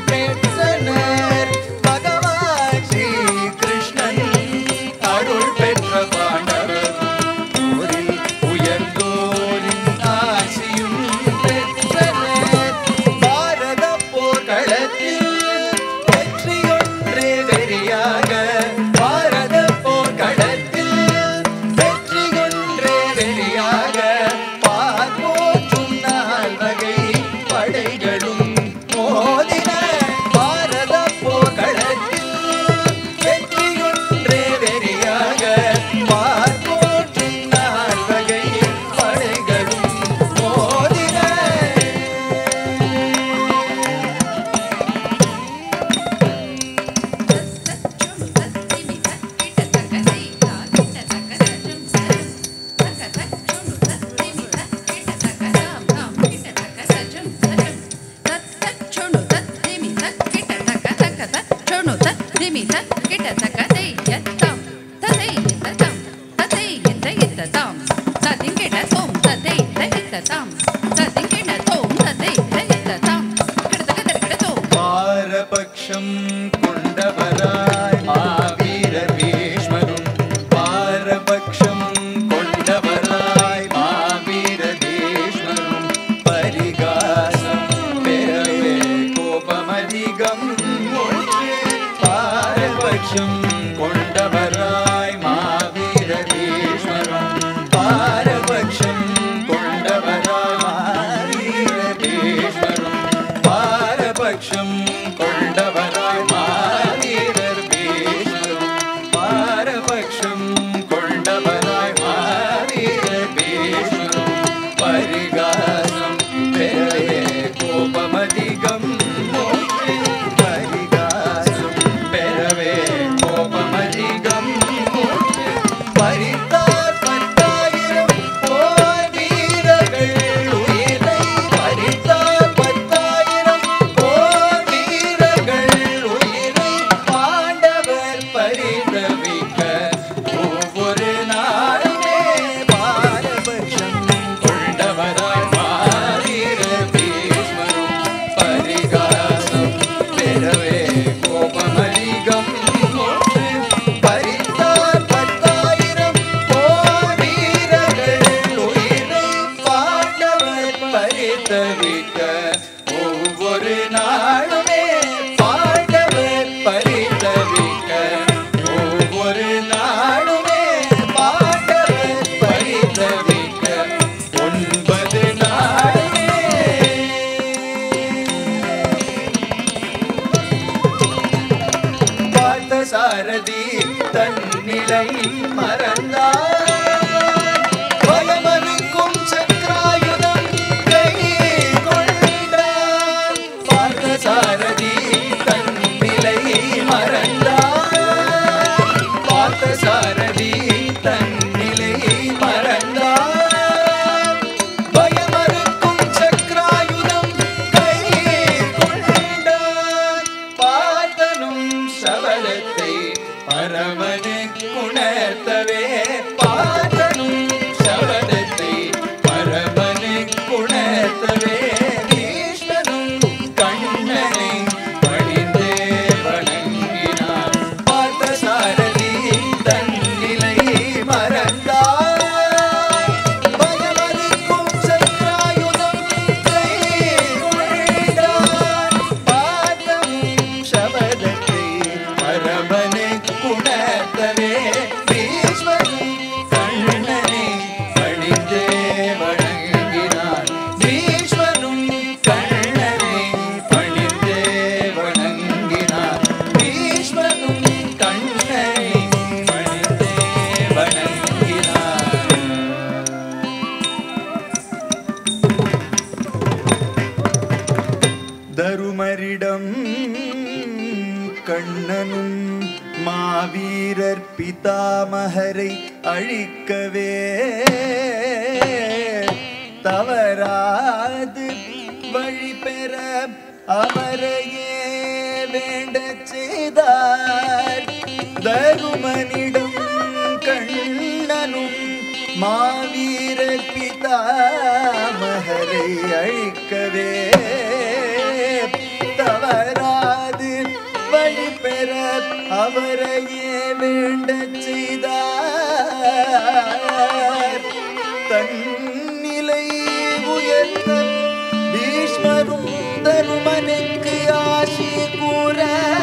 பாரபக்ஷம் கொண்டவராய் மாவீரர் பீஷ்மரும் பாரபக்ஷம் கொண்டவராய் மாவீரர் பீஷ்மரும் பரிகாசம் பெறவே கோபமதிகம் ஒன்று பாரபக்ஷம் கொண்டவராய் மாவீரர் பீஷ்மரும் பாரபக்ஷம் கொண்டவராய் மறந்தாய் பயமளிக்கும் சக்கராயுதம் கைகொண்டான் பாதம் சபதத்தை பரமனை குணர்த்தவே பீஷ்மரும் கண்ணனை பணிந்தே வணங்கினான் பீஷ்மரும் கண்ணனை பணிந்தே வணங்கினான் பீஷ்மரும் கண்ணனை பணிந்தே வணங்கினான் தருமரிடம் கண்ணனும் மாவீரர் பிதாமகரை அழிக்கவே தவறாது வழி பெற அவரையே வேண்டச் செய்தார் தருமனிடம் கண்ணனும் மாவீரர் பிதாமகரை அழிக்கவே தவறாது வழி பெற அவரையே வேண்டச் செய்தார் தன்னிலை உயர்த்த பீஷ்மரும் தருமனுக்கு ஆசி கூற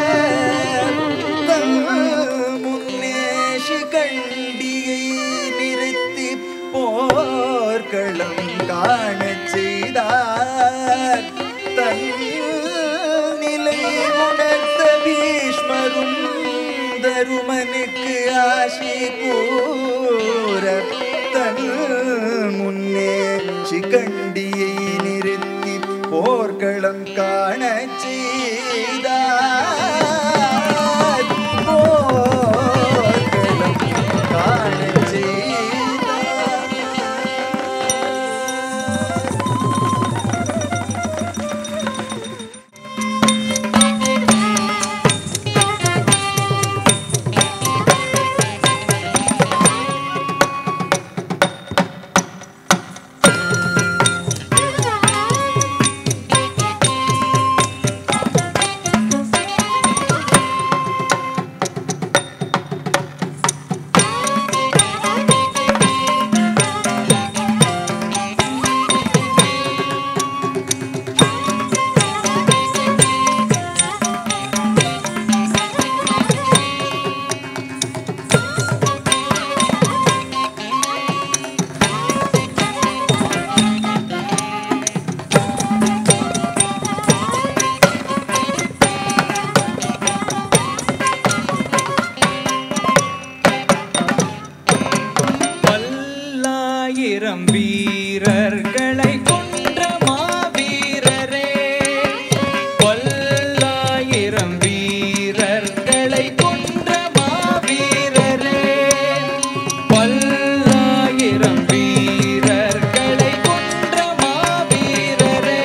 தம் முன்னே சிகண்டியை நிறுத்தி போர்க்களம் காணச் செய்தார் தன் நிலை உணர்த்த பீஷ்மரும் தருமனுக்கு ஆசி கூற தன் முன்னே சிகண்டியை நிறுத்தி போர்க்களம் காணச் செய்தார் போர்க்களம் காணச் செய்தார் பல்லாயிரம் வீரர்களை கொன்ற மாவீரரே பல்லாயிரம் வீரர்களை கொன்ற மாவீரரே பல்லாயிரம் வீரர்களை கொன்ற மாவீரரே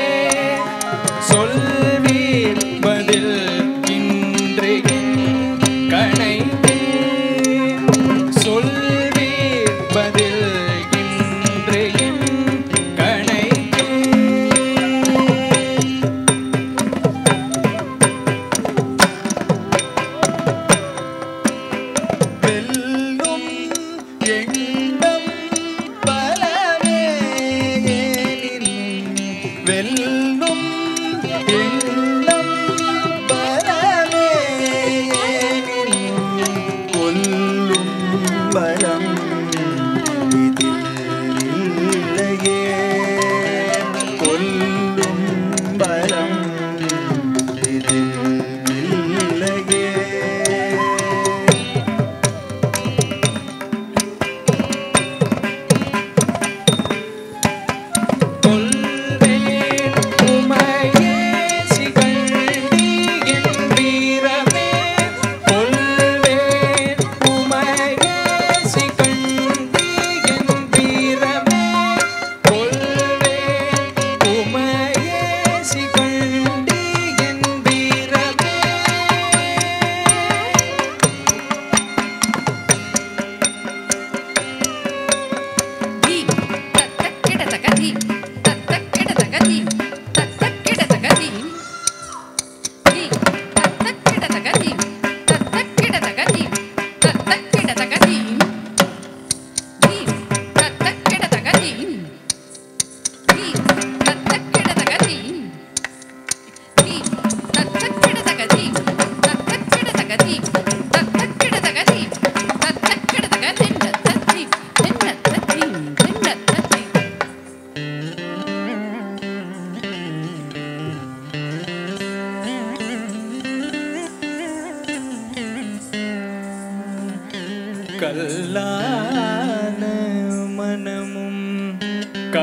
சொல்வீர் பதில் இன்று கணைத்தே சொல்வீர் பதில் இன்று கணைத்தே வெல்லும் எண்ணம் பலவே வெல்லும் எண்ணம் பலவே கொல்லும் பலம்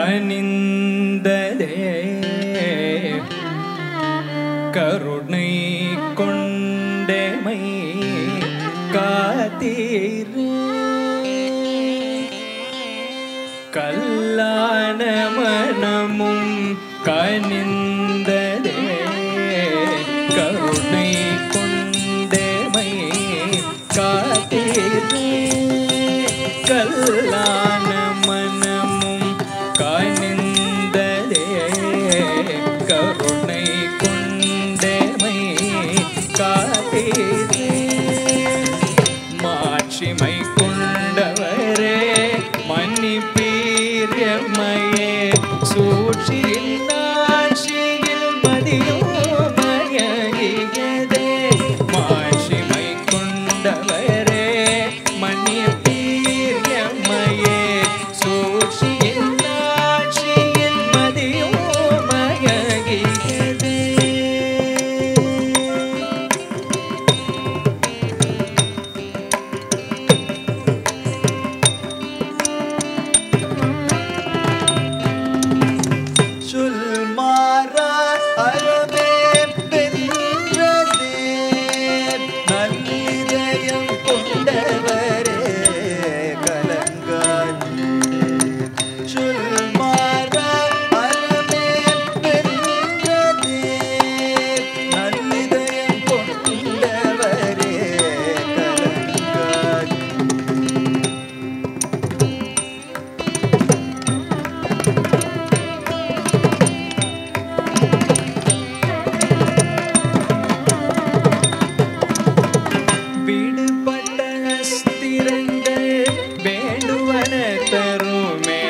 கனிந்ததே கருணை கொண்டமை காத்தீரு கல்லான மனமும் கனிந்ததே கருணை கொண்டமை காத்தீரு கல்லான மனமும் கனிந்ததே கருணை கொண்டமை காத்தீரு மாட்சிமை கொண்டவரே மன்னிப்பீர்மையே சூழ்ச்சியில் நாட்சியில் மதியோ மயங்கியதே மாட்சிமை கொண்டவரே மன்னிப்பீர்மையே சூழ்ச்சியில் நாட்சியில் மதியோ மயங்கியதே சொல்மாறா அறமே வென்றதே நல்லிதயம் கொண்டவரே கலங்காதே சொல்மாறா அறமே வென்றதே நல்லிதயம் கொண்டவரே கலங்காதே விடுபட்ட அஸ்திரங்கள் வேண்டுவன தருமே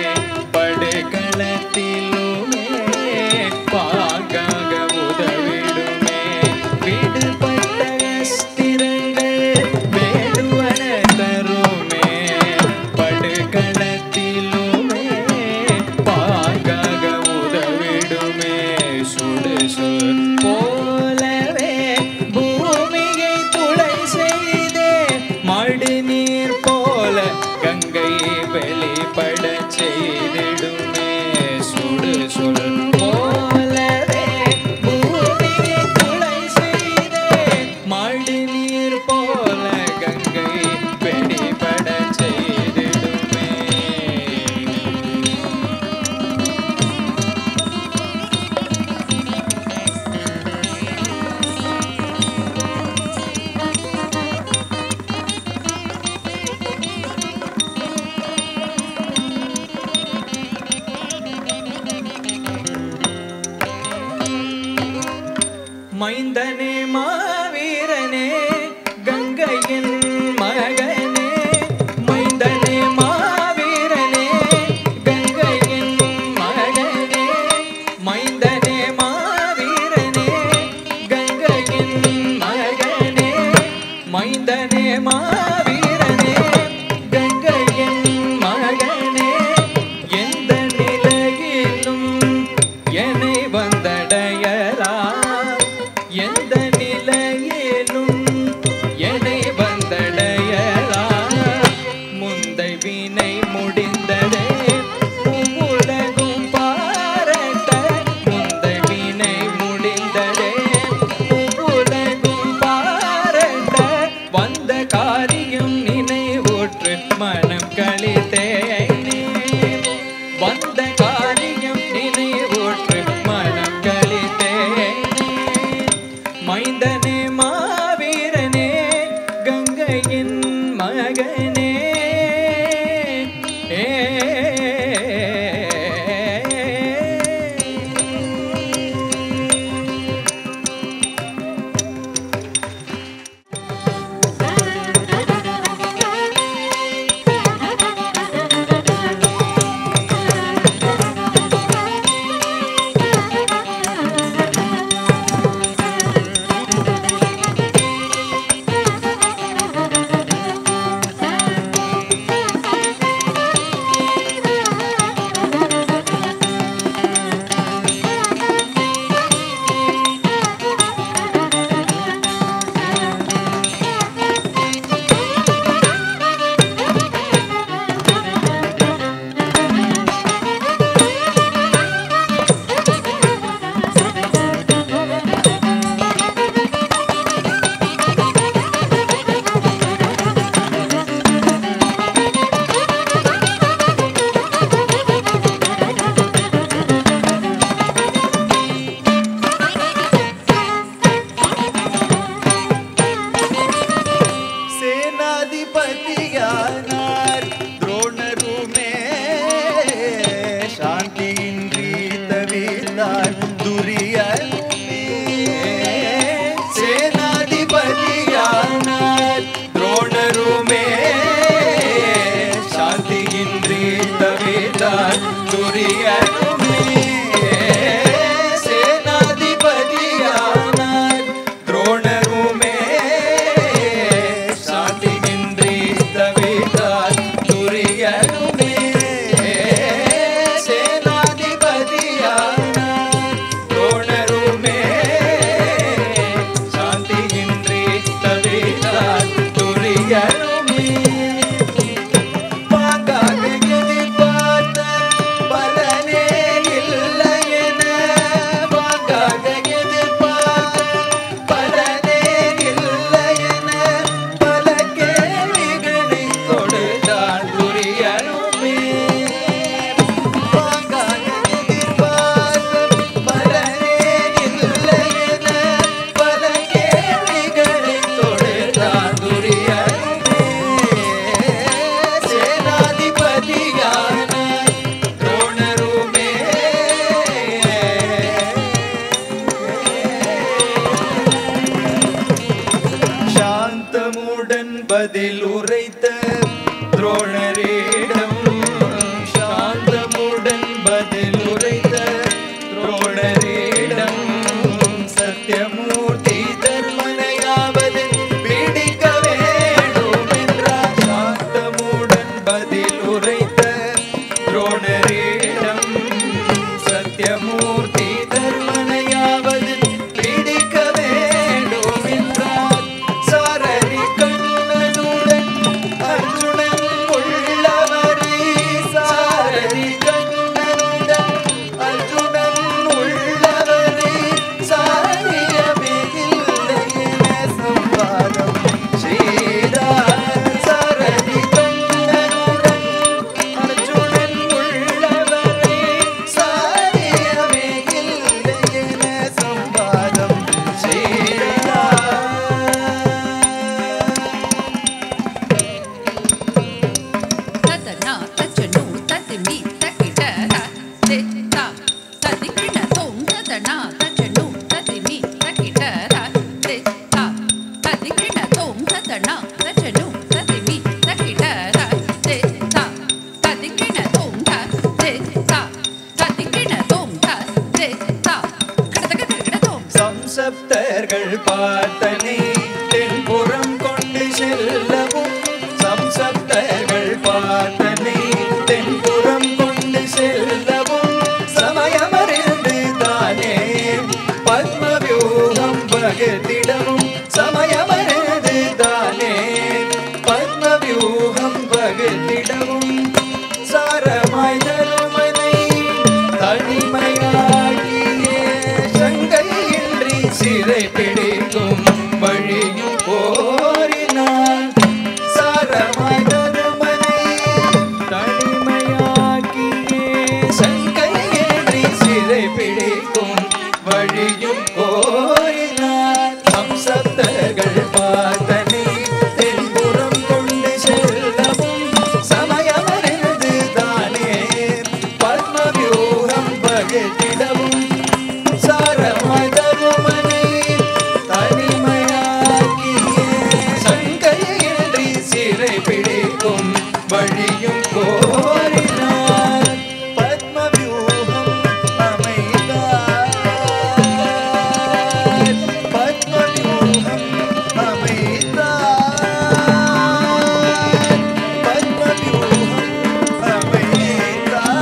படுகளத்திலுமே பாங்காக உதவிடுமே விடுபட்ட அஸ்திரங்கள் வேண்டுவன தருமே படுகளத்திலுமே பாங்காக உதவிடுமே சுடு சொல் போலவே பூமியை துளை செய்தே மடு நீர் போல கங்கை வெளிப்பட செய்திடுமே சுடு சொல் போலவே பூமியை துளை செய்தே மடு நீர் போல கங்கை வெளிப்பட செய்திடுமே மைந்தனே மாவீரனே கங்கையின் மகனே மைந்தனே மாவீரனே கங்கையின் மகனே மைந்தனே மாவீரனே கங்கையின் மகனே மைந்தனே மாவீரனே கங்கையின் மகனே எந்த நிலையிலும் என்னை வந்தடையலாம் எந்த நிலையிலும் என்னை வந்தடையலாம் முந்தை வினை முடிந்ததே உலகும் பாரட்ட முந்தை வினை முடிந்ததே உலகும் பாரட்ட வந்த காரியம் நினைவூற்று மனம் களித்தேனே வந்த காரியம் நினைவூற்று மனம் களித்தேனே மைந்தனே மாவீரனே கங்கையின் மகனே ஏ தவித்தார் துரியனுமே சேனாதிபதியானார் துரோணருமே சாந்தியின்றி தவித்தார் துரியனுமே சேனாதிபதியானார் துரோணருமே சாந்தியின்றி தவித்தார் துரியனுமே வாங்காக எதிர்பார்த்த பலனே இல்லை என வாங்காக எதிர்பார்த்த பலனே இல்லை என பல கேள்விகளை கொடுத்தார் துரியனுமே வாங்காக எதிர்பார்த்த பலனே இல்லை என பல கேள்விகளை கொடுத்தார் துரியனுமே சேனாதிபதியான துரோணருமே சாந்தமுடன் பதில் உரைத்த துரோணரிடம் சாந்தமுடன் பதில் உரைத்த துரோணரிடம் சத்தியமூர்த்தி தர்மனையாவது பிடிக்க வேண்டும் என்றார் சாந்தமுடன் பதில் உரைத்த துரோணரிடம் சத்தியமூர்த்தி தர்மனையாவது பிடிக்க வேண்டும் என்றார் சாரதி கண்ணனுடன் அர்ஜுனன் உள்ளவரை சாரதி கண்ணனுடன் அர்ஜுனன் உள்ளவரை சாரியமே இல்லை என சம்பாதம் செய்தார் சாரதி கண்ணனுடன் அர்ஜுனன் உள்ளவரை சாரியமே இல்லை என சம்பாதம் செய்தார் ததனா தச்சனு ததிமி தகிடர தெத்தா ததிகிண தோம் ததனா தச்சனு ததிமி தகிடர தெத்தா ததிகிண தோம் ததனா தச்சனு ததிமி தகிடர தெத்தா ததிகிண தோம் தெத்தா ததிகிண தோம் தெத்தா கடதகட தோம் சம்சப்தர்கள் பார்த்தனை தென்புறம் கொண்டு செல்லவும் சம்சப்தர்கள் பார்த்தனை தென்புறம் கொண்டு செல்லவும் சமயமறிந்து தானே பத்மவியூகம் வகுத்திடவும் சமயமறிந்து தானே பத்மவியூகம் வகுத்திடவும் சாரமாய் தருமனை தனிமையாகியே சங்கையின்றி சிறை பிடிக்கும் வழியும் போரினான் சாரமாய் தருமனை தனிமையாகியே சங்கையின்றி சிறை பிடிக்கும் வழியும் போரினான் சம்சப்தர்கள் பார்த்தனை தென்புறம் கொண்டு செல்லவும் சமயமறிந்து தானே பத்மவியூகம் வகுத்திடவும் சாரமாய் தருமனை தனிமையாகியே சங்கையின்றி சிறை பிடிக்கும் வழியும் கோரினார் பத்மவியூகம் அமைத்தார் பத்மவியூகம் அமைத்தார் பத்மவியூகம் அமைத்தார்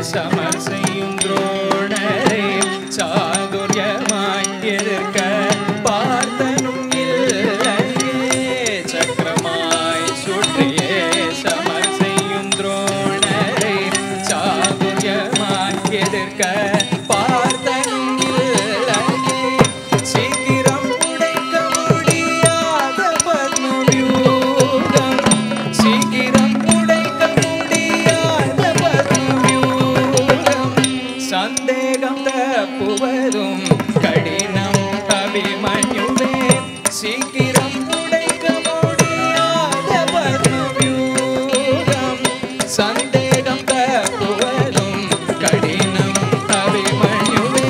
சமர் செய்யும் துரோணரை சாதுரியமாய் எதிர்க்க பார்த்தனும் இல்லையே சக்கரமாய் சுற்றியே சமர் செய்யும் துரோணரை சாதுரியமாய் எதிர்க்க பார்த்தனும் இல்லையே சீக்கிரம் உடைக்க முடியாத பத்மவியூகம் சீக்கிரம் உடைக்க முடியாத பத்மவியூகம் சந்தேகம் தப்புவதும் கடினம் அபிமன்யுவே சீக்கிரம் உடைக்க முடியாத பத்மவியூகம் சந்தேகம் தப்புவதும் கடினம் அபிமன்யுவே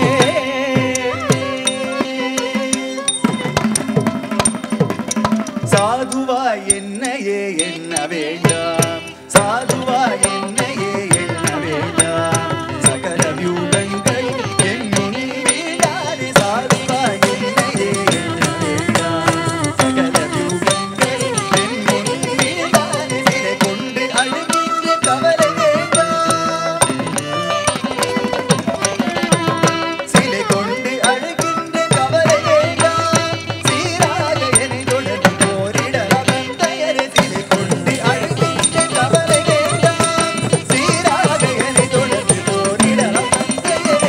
சாதுவாய் என்னையே எண்ண வேண்டாம் சாதுவாய் என்னையே எண்ண வேண்டாம் சகல வியூகங்கள் என்னும் வீடாதே சாதுவாய் என்னையே எண்ண வேண்டாம் சகல வியூகங்கள் என்னும் வீடாதே சிலை கொண்டு அழுகின்ற கவலை வேண்டாம் சிலை கொண்டு அழுகின்ற கவலை வேண்டாம் சீராக என்னை தொடர்ந்து போரிடலாம் தயரே சிலை கொண்டு அழுகின்ற கவலை வேண்டாம் சீராக என்னை தொடர்ந்து போரிடலாம் தயரே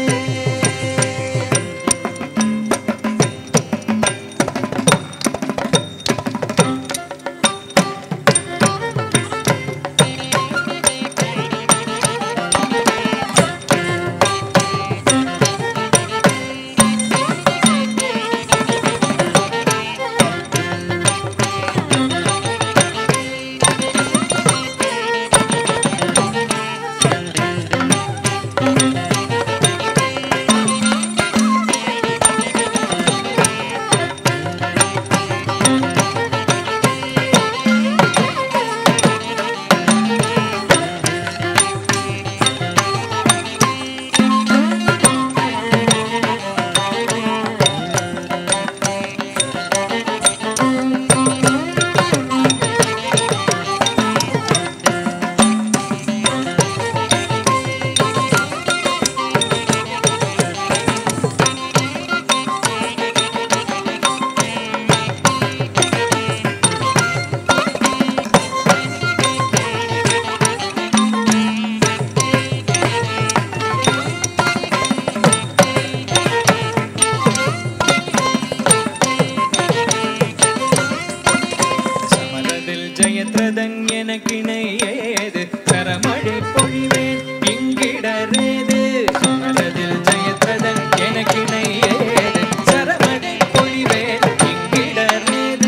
சமரதில் ஜெயத்ரதன் எனக்கிணை ஏது சரமழை பொழிவேன் இங்கிடரேது சமரதில் ஜெயத்ரதன் எனக்கிணை ஏது சரமழை பொழிவேன் இங்கிடரேது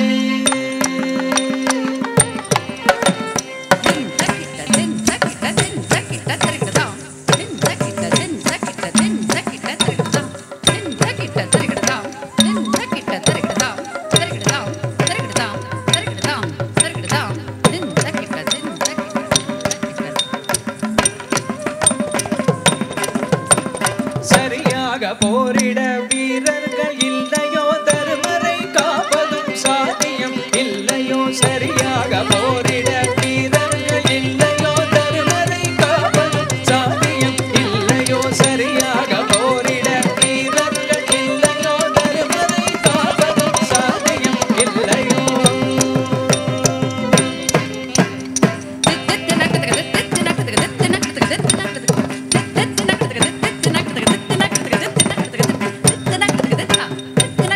சரியாக போரிட வீரர்கள் இல்லையோ தருமரை காப்பதும் சாத்தியம் இல்லையோ சரியாக போரிட வீரர்கள் இல்லையோ தருமரை காப்பதும் சாத்தியம் இல்லையோ சரியாக போரிட வீரர்கள் இல்லையோ தருமரை காப்பதும் சாத்தியம் இல்லையோ தித்தின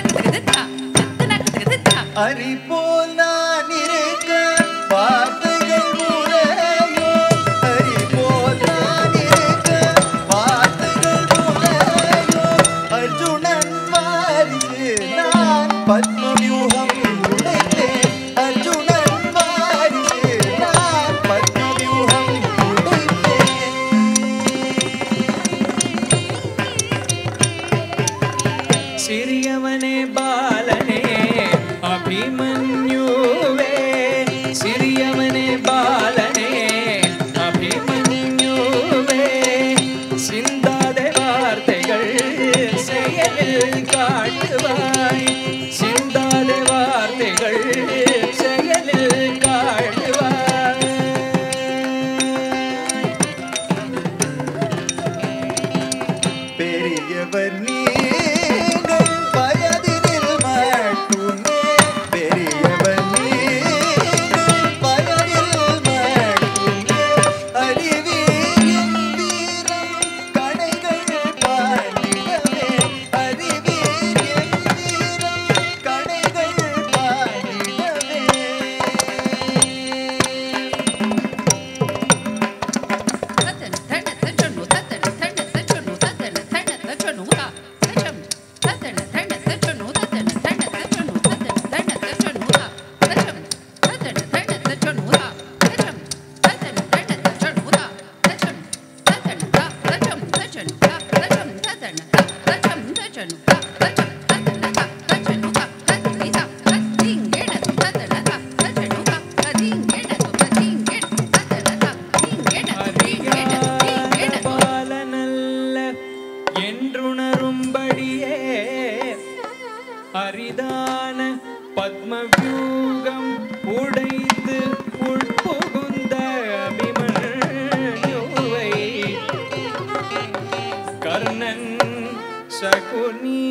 சகுனி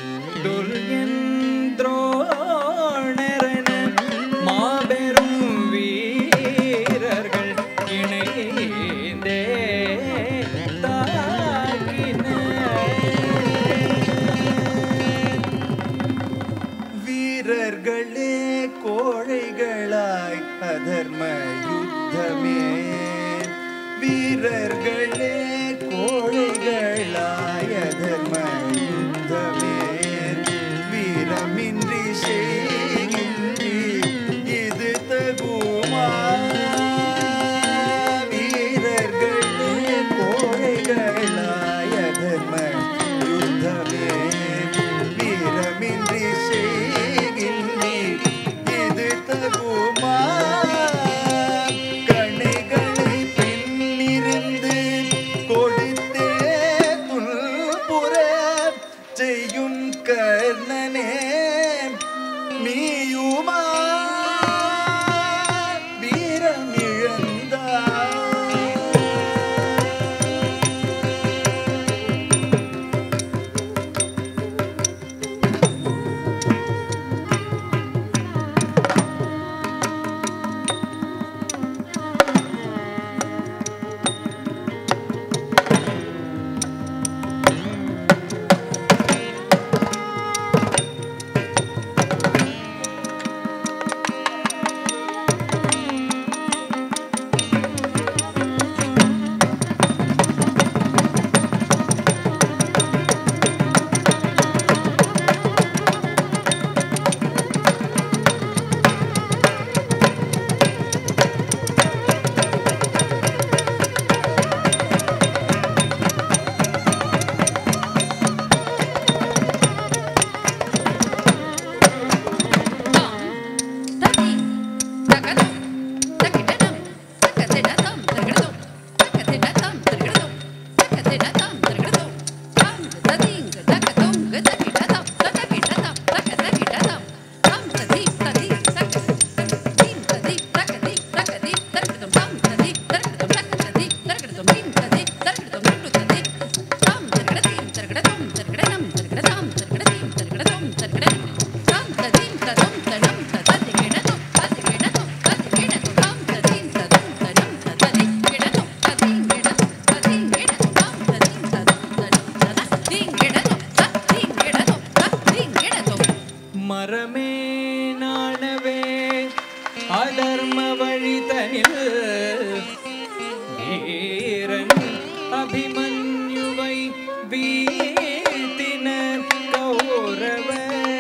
துர்யந்திரோணரன மாபெரும் வீரர்கள் இணைந்தே வீரர்களே கோழைகளாய் அதர்ம யுத்தமே வீரர்களே கோழைகளாய் அதர்ம யுத்தமே வீரமின்றி செய்கின்றி இது தகுமா வீரர்களே கோழைகளாய் அதர்ம யுத்தமே வீரமின்றி செய்கின்றி இது தகுமா கணைகளை பின்னிருந்து கொடுத்தே துல்புற செய்யும் கர்ணனே நீயுமா வீரமிழந்தாய் மரமே நாணவே அதர்ம வழிதனில் வீரன் அபிமன்யுவை வீழ்த்தினர் கௌரவர்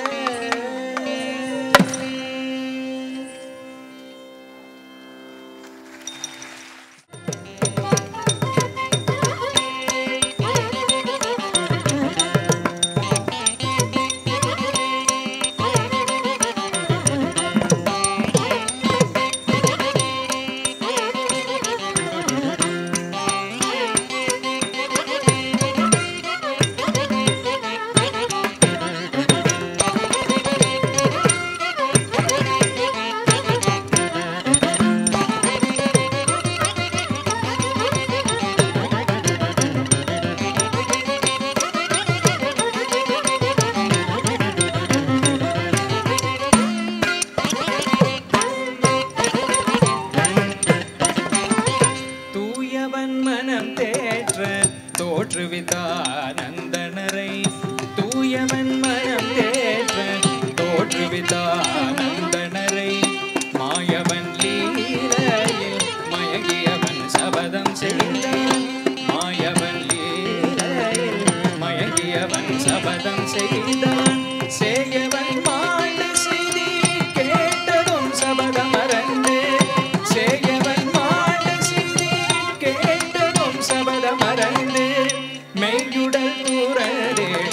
மனம் தேற்ற தோற்றுவித்தானந்தனரை தூயவன் மனம் தேற்ற தோற்றுவித்தானந்தனரை மாயவன் லீலையில் மயங்கியவன் சபதம் செய்தான் மாயவன் லீலையில் மயங்கியவன் சபதம் செய்தான் சேயவன் மாண்டு செய்தி கேட்டதும் சபதம் மறந்து சேயவன் மாண்டு செய்தி கேட்டதும் சபதம் மறந்து மெய்யுடல் தூரடிட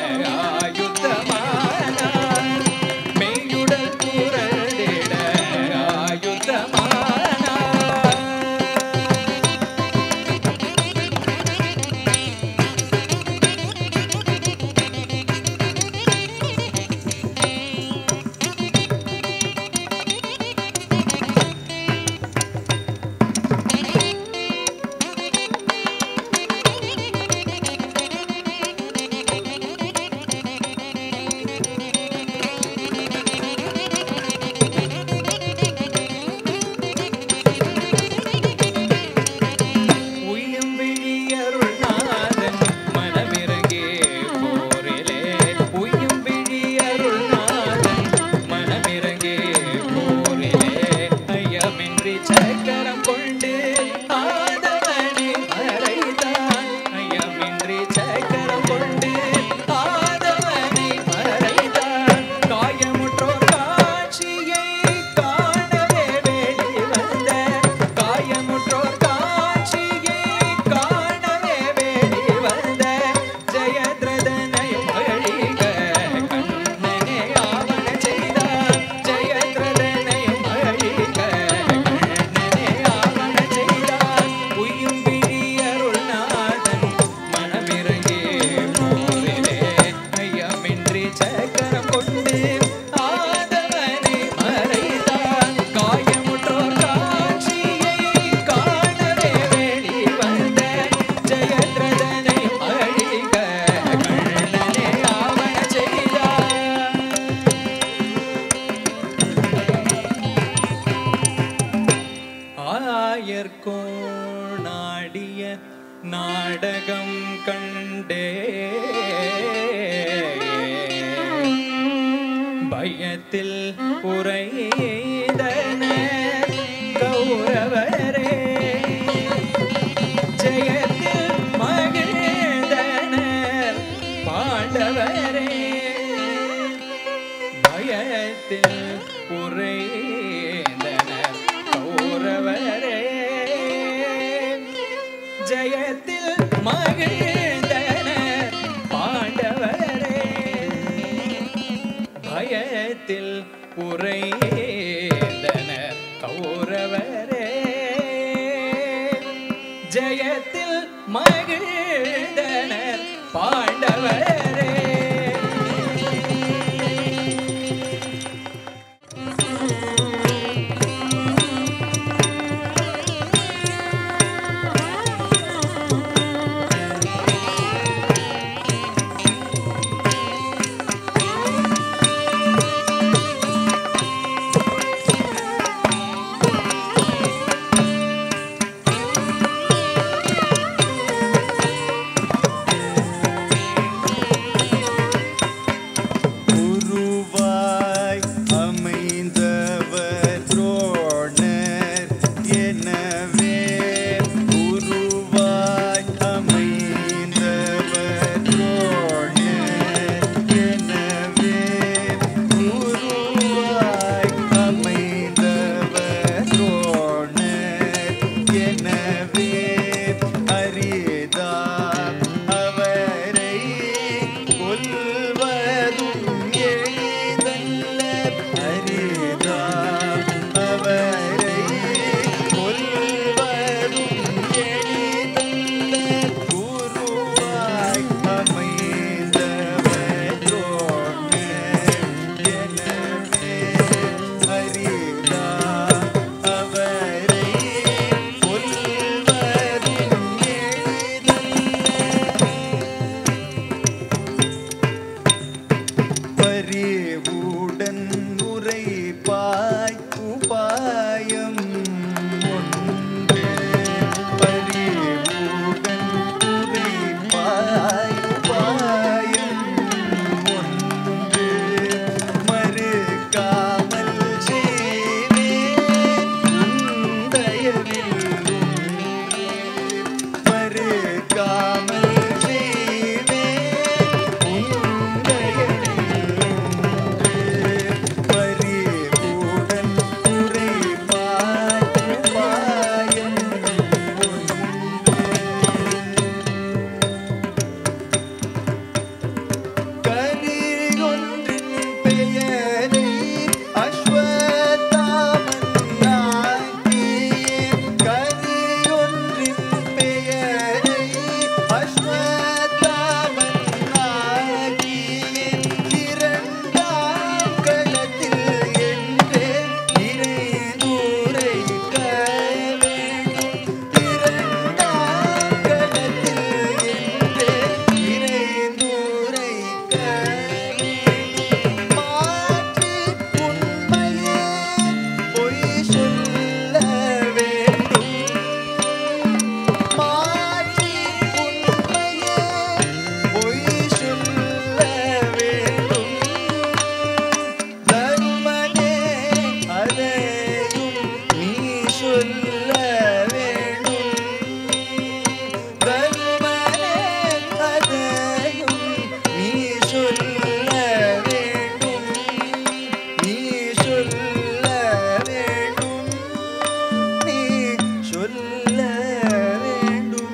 ஆயுத்தமானார் மெய்யுடல் தூரடிட ஆயுத்தமானார் ஆடிய நாடகம் கண்டே பயத்தில் உறைந்தன கௌரவரே ஜெயத்தில் மகிழ்ந்தன பாண்டவரே பயத்தில் உறைந்தன கௌரவரே ஜெயத்தில் மகிழ்ந்தன பாண்டவரே பயத்தில் உறைந்தன கௌரவரே ஜெயத்தில் மகிழ்ந்தன பாண்டவரே சொல்ல வேண்டும்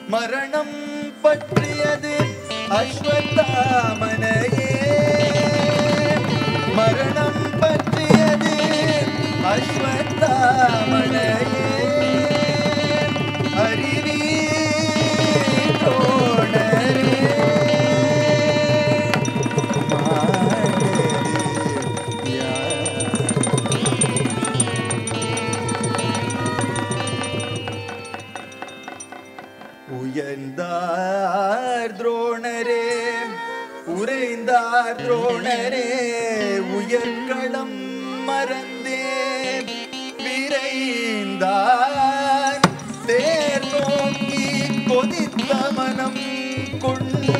மரணம் பற்றியது அஸ்வத்தாமனையே மரணம் பற்றியது அஸ்வத்தாமனையே அறிவீரோணரே உயர்ந்தார் துரோணரே உறைந்தார் துரோணரே உயர்களம் மறந்தே விரைந்தார் தேர் நோக்கி கொதித்த மனம் கொண்டு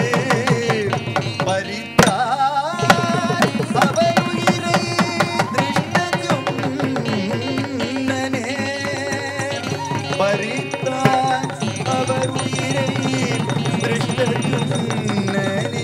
பறித்தார் அவர் உயிரை திருஷ்டஜும்னனே பறித்தார் அவர் உயிரை திருஷ்டஜும்னனே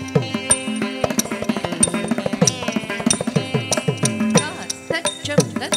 தச்சம்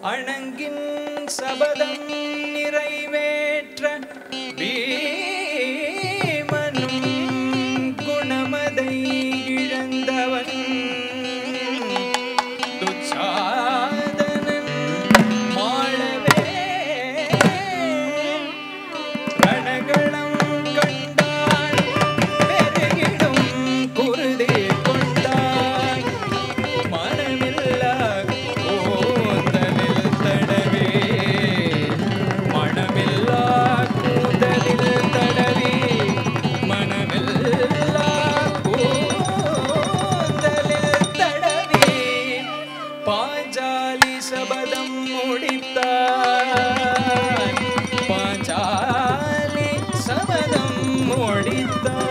அணங்கின் சபதம் நிறைவேற்ற பீமனும் குணமதை இழந்தவன் துச்சாதனன் மாளவே ரணகளம் கண்டான் பெருகிடும் குருதி கொண்டான் மனமில்லா கூந்தலில் தடவி மனமில்லா கூந்தலில் தடவி மனமில்லா கூந்தலில் தடவி பாஞ்சாலி சபதம் முடித்தான் பாஞ்சாலி சபதம் முடித்தான்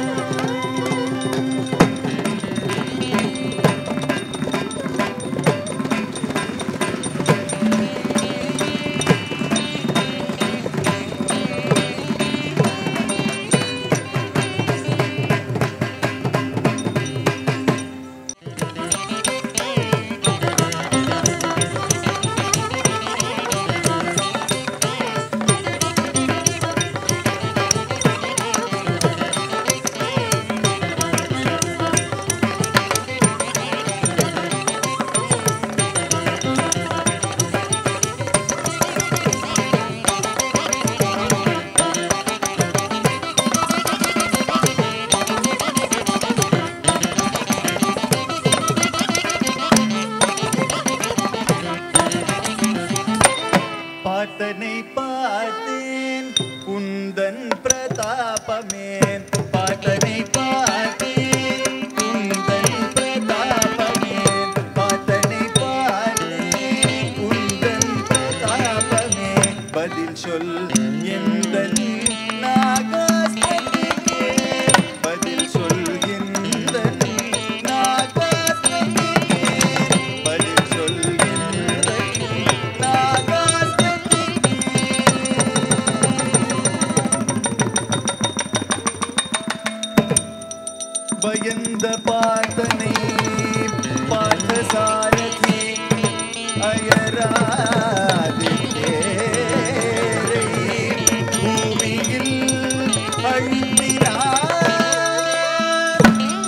பார்த்தனை பார்த்தேன் குந்தன் பிரதாபமே பார்த்தனை பார்த்தேன் குந்தன் பிரதாபமே பார்த்தனை பார்த்தேன் குந்தன் பிரதாபமே பதில் சொல் எந்தன் நாகாஸ்திரிக்கே பதில் சொல் எந்தன் நாகாஸ்திரிக்கே பதில் சொல் எந்தன் நாகாஸ்திரிக்கே பயந்த பார்த்தனை பார்த்த சாரதி அயராது தேரை பூமியில் அழுத்தினார்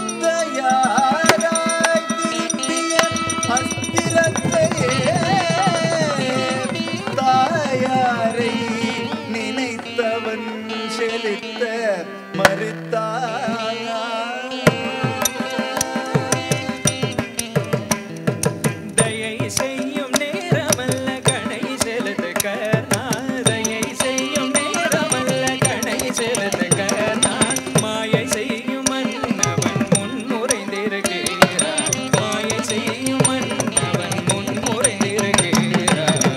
தயாராய் திரும்பிய அஸ்திரத்தையே தாயாரை நினைத்தவன் செலுத்த மறுத்தார் தயை செய்யும் நேரமல்ல கணை செலுத்து கர்ணா தயை செய்யும் நேரமல்ல கணை செலுத்து கர்ணா மாயை செய்யும் மன்னவன் முன்முறைந்திருக்கிறார் மாயை செய்யும் மன்னவன் முன்முறைந்திருக்கிறார்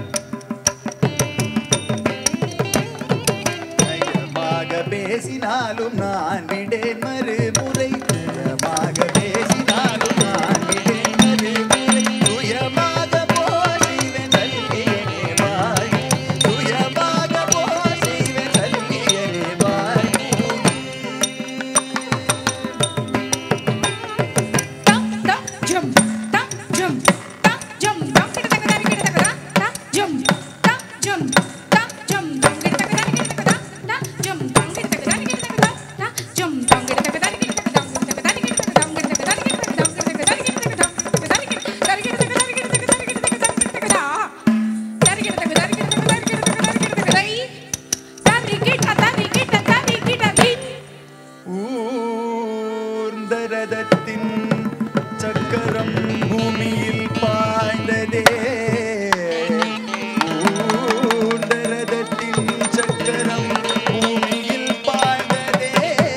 நயமாக பேசினாலும் நான் விடேன் மறுமுறை நயமாக பேசினாலும் நான் விடேன் மறுமுறை துயமாக போசிவன் தல்லியனே வாய் துயமாக போசிவன் தல்லியனே வாய் ஊர்ந்தரதத்தின் சக்கரம் பூமியில் பாய்ந்ததே ஊர்ந்தரதத்தின் சக்கரம் பூமியில் பாய்ந்ததே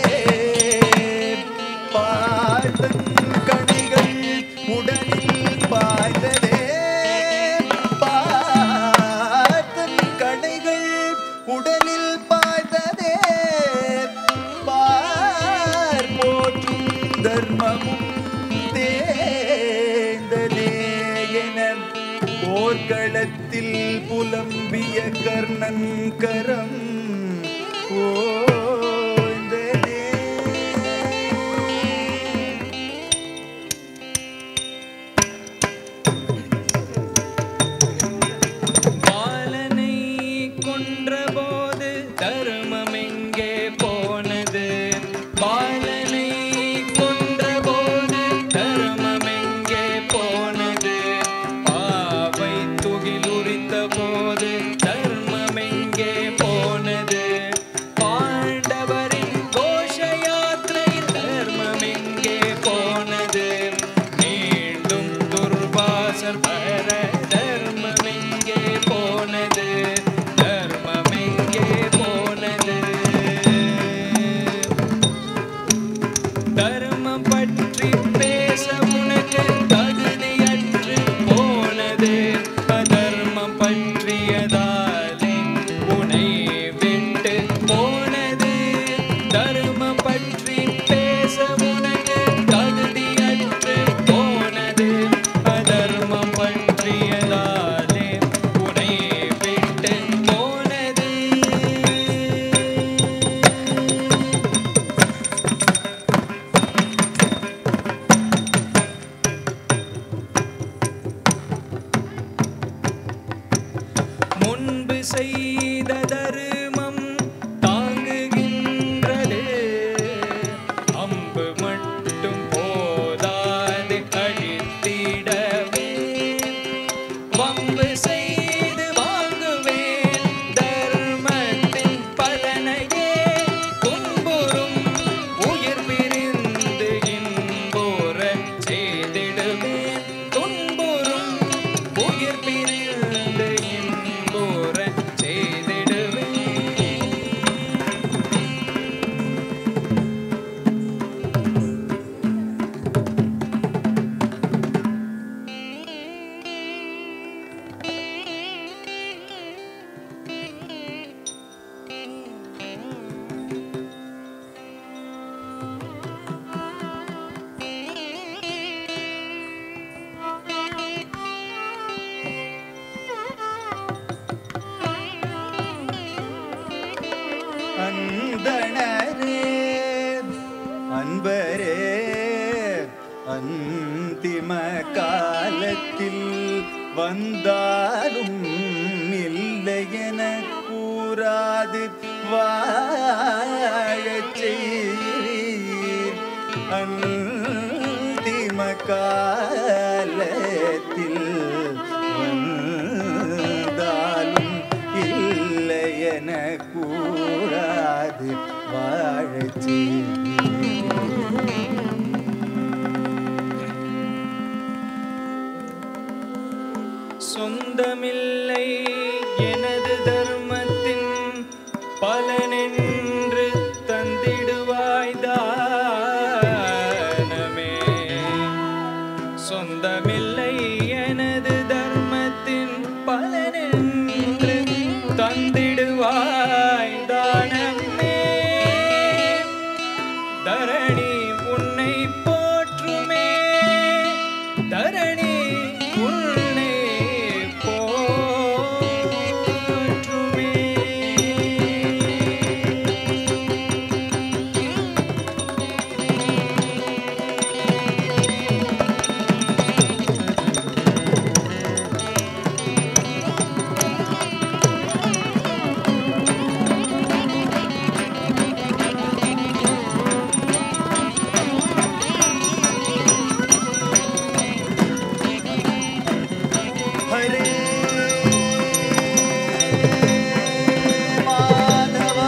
பார்த்தன் கணிகள் உடலில் பாய்ந்ததே பார்த்தன் கணிகள் உடலில் பாய்ந்ததே பார் போற்றும் தர்மமும் தேர்ந்ததே என போர்க்களத்தில் புலம்பிய கர்ணன் கரம் ஓய்ந்ததே. செய்த தருமம் தாங்குகின்றது. அம்பு மட்டும் போதாது அழித்திடவே வம்பு செய்து வாங்குவேன் தர்மத்தின் பலனையே. துன்புறும் உயிர் பிரிந்து இன்போர செய்திடுவேன். துன்புறும் உயிர் பிரிந்து இன்போர செய்திடுவேன். அந்தணரே அன்பரே அந்திம காலத்தில் வந்தாலும் இல்லையென கூறாது வாழச் செய்வீர். அந்திம காலத்தில் வந்தாலும் இல்லையென கூறாது வாழச் சொந்தமில்லை எனது தர்மத்தின் பலனென்று தந்திடுவாய் தானமே. சொந்தமில்லை எனது தர்மத்தின் பலனென்று தந்திடுவாய் தானமே. தரணி உன்னை போற்றுமே. தரணி உன்னை போற்றுமே. ஹரே மாதவா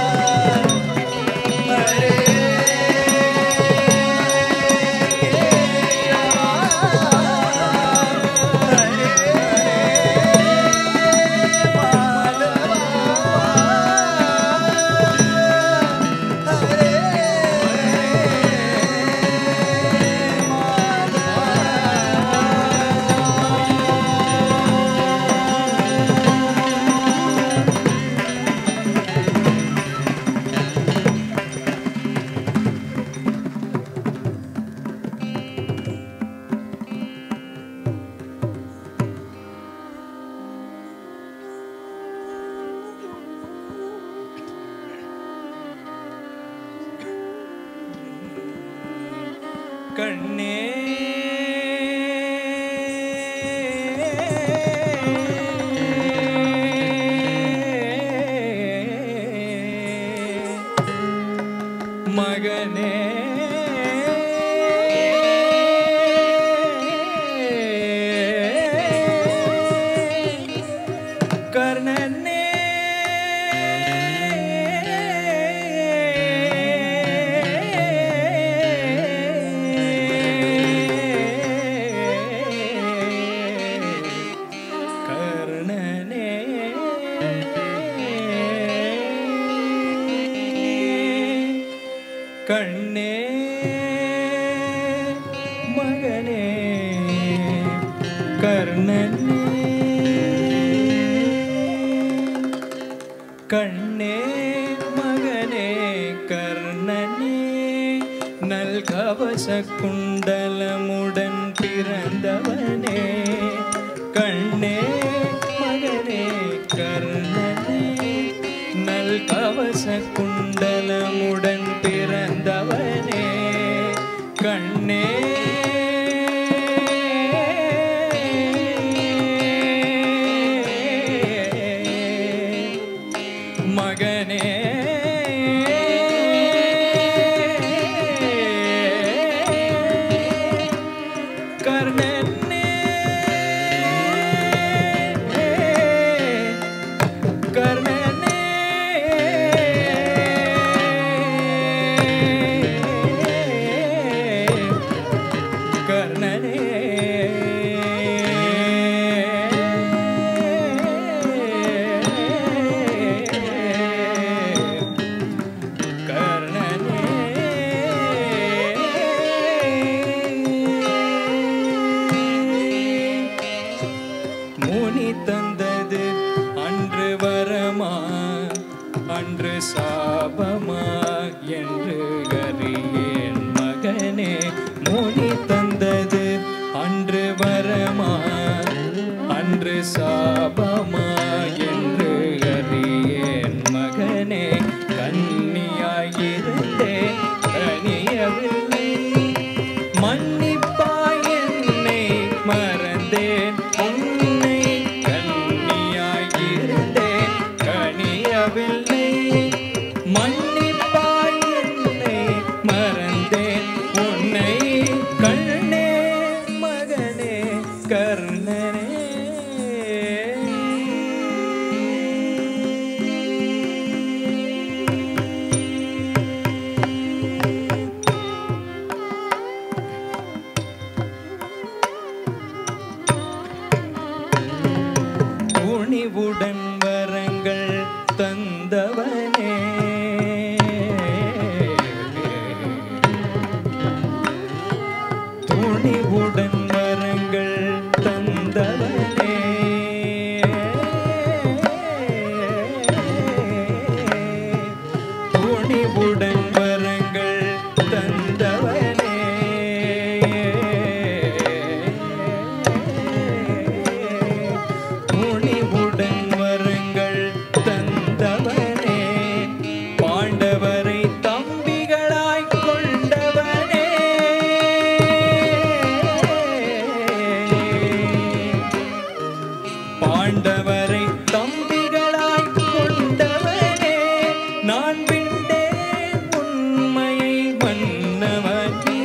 ஹரே கேசவா ஹரே மாதவா ஹரே கண்ணே மகனே கர்ணனே கர்ணனே கண்ணே மகனே கர்ணனே கண்ணே மகனே கர்ணனே நல்கவச குண்டலமுடன் பிறந்தவனே கண்ணே மகனே கர்ணனே நல்கவச குண்டலமுடன் பிறந்தவனே கண்ணே தந்தது அன்று வரமா அன்று சாபமா என்று அறியேன் மகனே. முனி தந்தது அன்று வரமா அன்று சாபமா என்று அறியேன் மகனே. கன்னியாயிருந்தே கனியவில்லை மன்னிப்பாய் என்னை மறந்தேன் உன்னை. கன்னியாயிருந்தே கனியவில்லை மன்னிப்பாய் என்னை மறந்தேன் உன்னை. கண்ணே மகனே கர்ணனே. துணிவுடன் வரங்கள் தந்தவனே துணிவுடன் வரங்கள் தந்தவனே. துணிவுடன் வரங்கள் தந்தவனே. துணிவுடன் வரங்கள் தந்தவனே. பாண்டவரை தம்பிகளாய் கொண்டவனே. பாண்டவரை தம்பிகளாய் கொண்டவனே. நான் விண்டேன் உண்மையை மன்னவனே.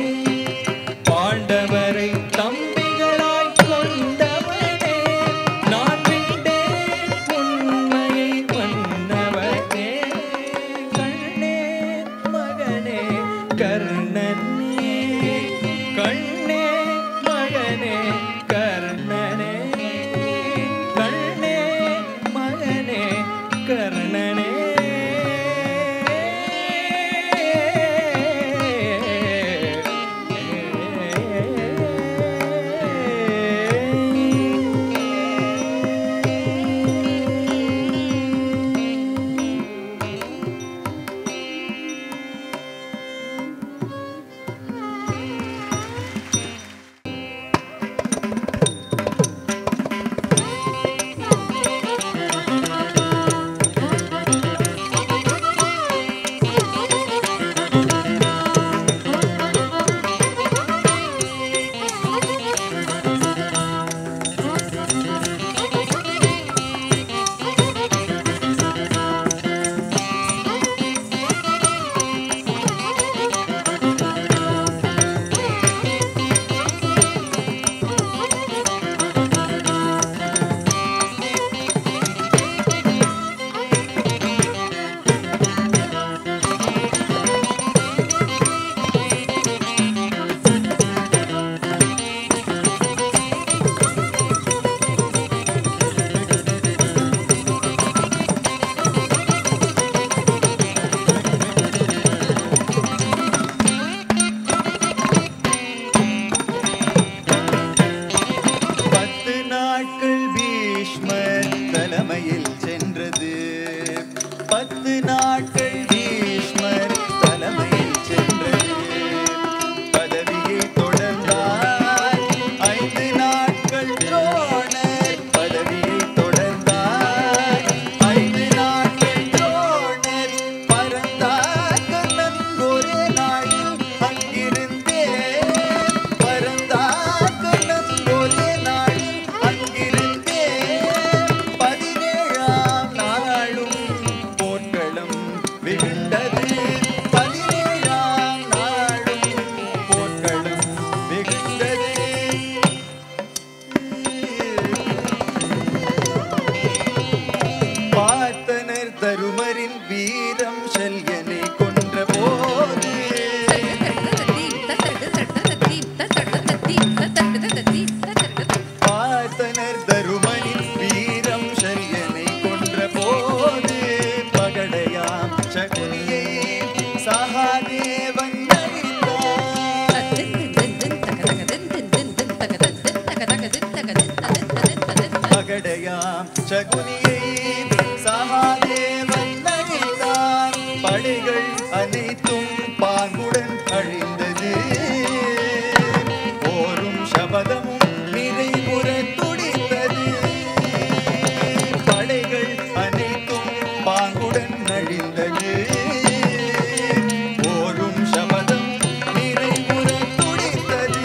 பாண்டவரை தம்பிகளாய் கொண்டவனே. நான் விண்டேன் உண்மையை மன்னவனே. கண்ணே மகனே கர்ணனே. கண்ணே மகனே கர்ணனே. கண்ணே மகனே கர்ணனே. பகடையான் பெண்ணாம் சகுனியை சகாதேவன் அழித்தான். படைகள் அனைத்தும் பாங்குடன் அழிந்தது. போரும் சபதமும் நிறைவுற துடித்தது. படைகள் அனைத்தும் பாங்குடன் அழிந்தது. போரும் சபதம் நிறைவுற துடித்தது.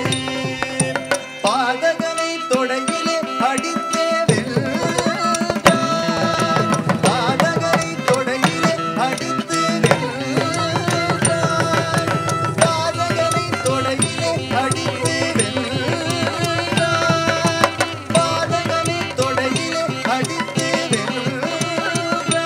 பாதகனை தொடங்கிலே அடித்தே வென்றான். பாதகனை தொடங்கிலே அடித்து வென்றான். பாதகனை தொடங்கிலே அடித்து வென்றான். பாதகனை தொடங்கிலே அடித்து வென்றான்.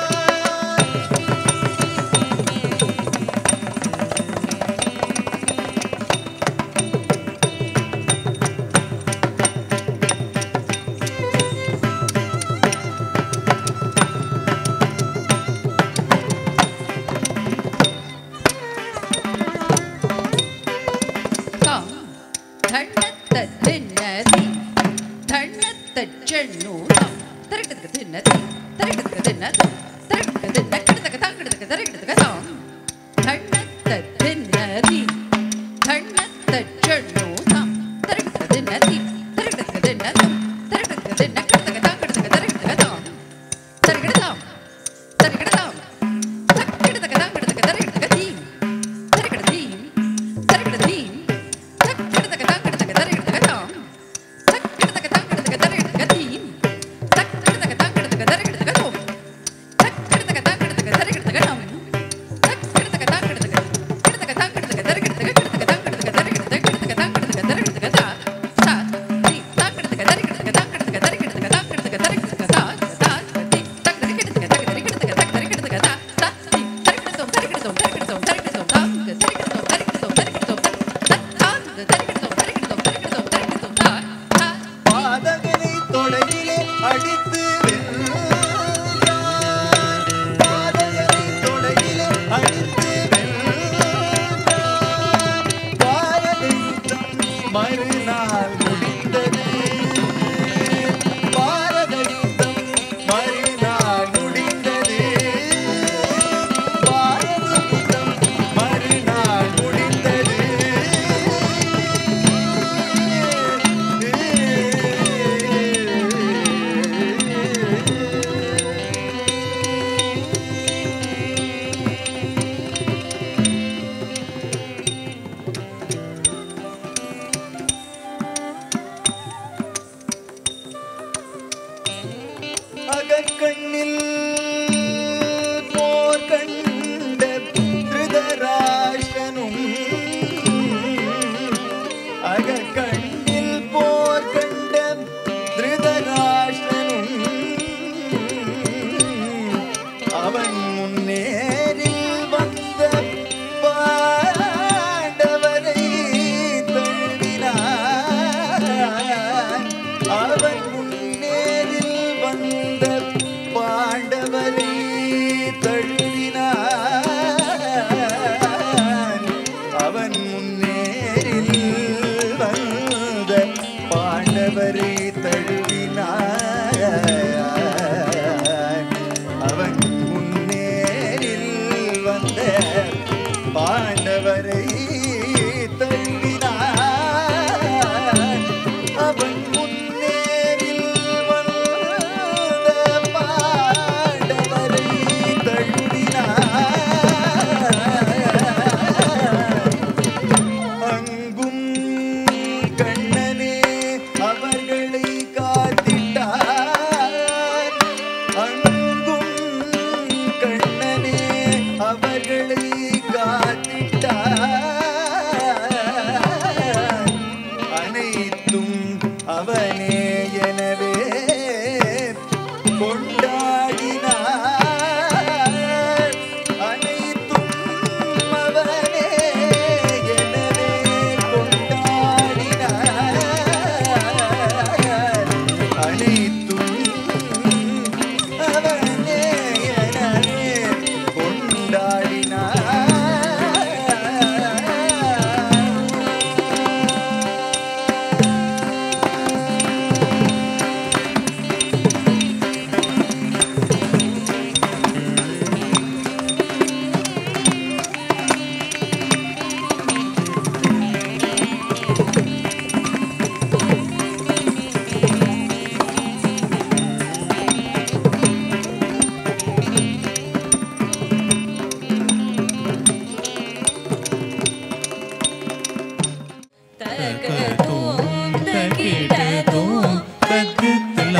தாம் தண்ணத்த தின்னதி தண்ணத்த ஜெண்ணு தாம் தரகத்துக்கு தின்னதி தரகத்துக்கு தின்னதி தரகத்துக்கு தின்ன கிடத்தக்க தாங்கிடத்தக்க தரகத்துக்கு தாம் தண்ணத்த தின்னதி தண்ணத்த ஜெண்ணு தாம் தரகத்துக்கு தின்னதி தரகத்துக்கு தின்னதி தரகத்துக்கு தின்ன கிடத்தக்க தாங்கிடத்தக்க தரகத்துக்கு தாம் தரகடதாம் தரகடதாம் தக்கிடத்தக்க தாங்கிடத்தக்க தரகத்துக்கு தீம் தரகடதீம் தரகடதீம் தக்கிடத்தக்க தாங்கிடத்தக்க தரகத்துக்கு தாம் தக்கிடத்தக்க தாங்கிடத்தக்க தரகத்துக்கு தீம் தக்கிடத்தக்க தாங்கிடத்தக்க தரகத்துக்கு தோம் தக்கிடத்தக்க தாங்கிடத்தக்க தரகத்துக்கு நாம் தக்கிடத்தக்க தாங்கிடத்தக்க கிடத்தக்க தாங்கிடத்தக்க தரகத்துக்கு கிடத்தக்க தாங்கிடத்தக்க தரகத்துக்கு கிடத்தக்க தாங்கிடத்தக்க தரகத்துக்கு தா தா தி தாங்கிடத்தக்க தரகத்துக்கு தாங்கிடத்தக்க தரகத்துக்கு தாங்கிடத்தக்க தரகத்துக்கு தா தா தி தாங்கிடத்தக்க கிடத்தக்க தரகத்துக்கு கிடத்தக்க தரகத்துக்கு தா தா தி தரகத்தும் தரகத்தும் தரகத்தும் தரகத்தும் தாங்க தரகத்தும் தரகத்தும் தரகத்தும் தாங்க தரகத்தும் தரகத்தும் தரகத்தும் தரகத்தும் தா தா பாதகனை தொடங்கிலே அடித்து வென்றான். பாதகனை தொடங்கிலே அடித்து வென்றான். பாரதயுத்தம் மறுநாள் முடிந்தது. பாரதயுத்தம் மறுநாள் முடிந்தது. பாரதயுத்தம் மறுநாள் முடிந்தது. அகக்கண்ணில் போர் கண்ட திருதராஷ்டிரனும் அகக்கண்ணில் போர் கண்ட திருதராஷ்டிரனும் அவன் முன்னேறில் வந்த பாண்டவரை தழுவினான். அவன் முன்னேறில் வந்த பாண்டவரை தழுவினான். அவன் முன்னேறில் வந்த பாண்டவரை தழுவினான். அவன் முன்னேறில் வந்த பாண்டவரை தழுவினான். அவன் முன்னேறில் வந்த பாண்டவரை தழுவினான். அங்கும் கண்ணனே அவர்களை காத்திட்டான். அங்கும் கண்ணனே அவர்களை காத்திட்டான். அனைத்தும் அவனே எனவே கொண்டாடினார். அனைத்தும் அவனே எனவே கொண்டாடினார். அனைத்தும் அவனே எனவே கொண்டாடினார்.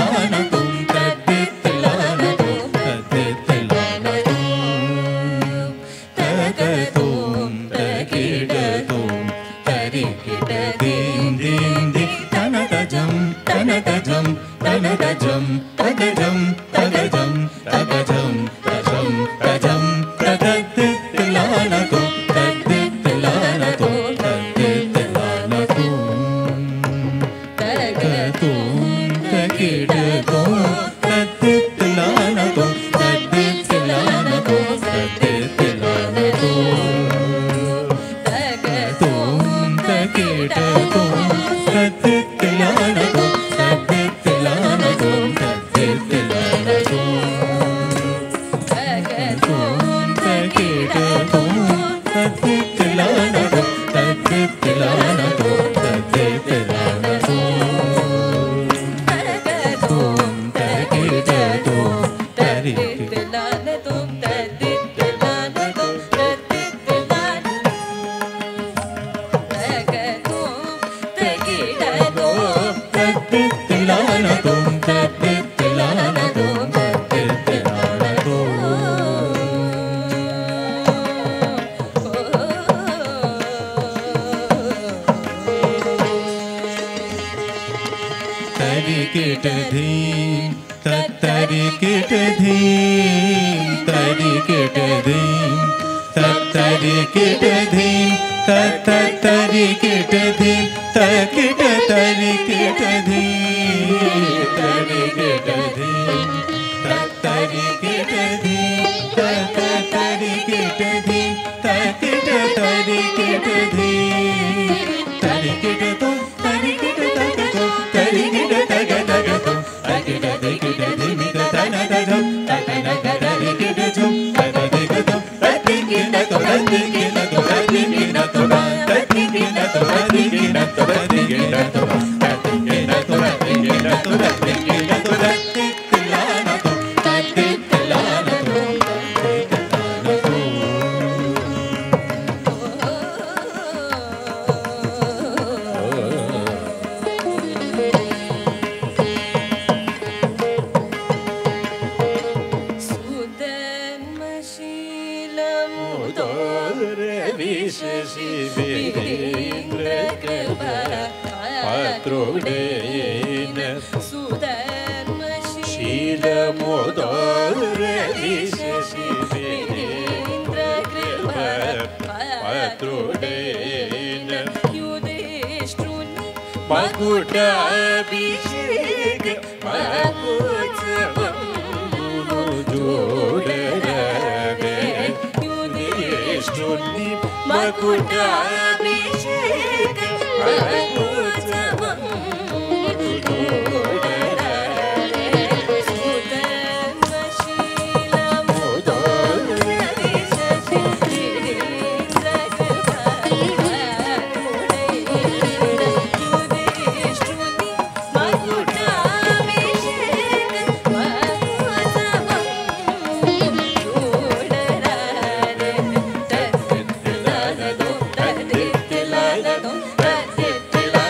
Thank you.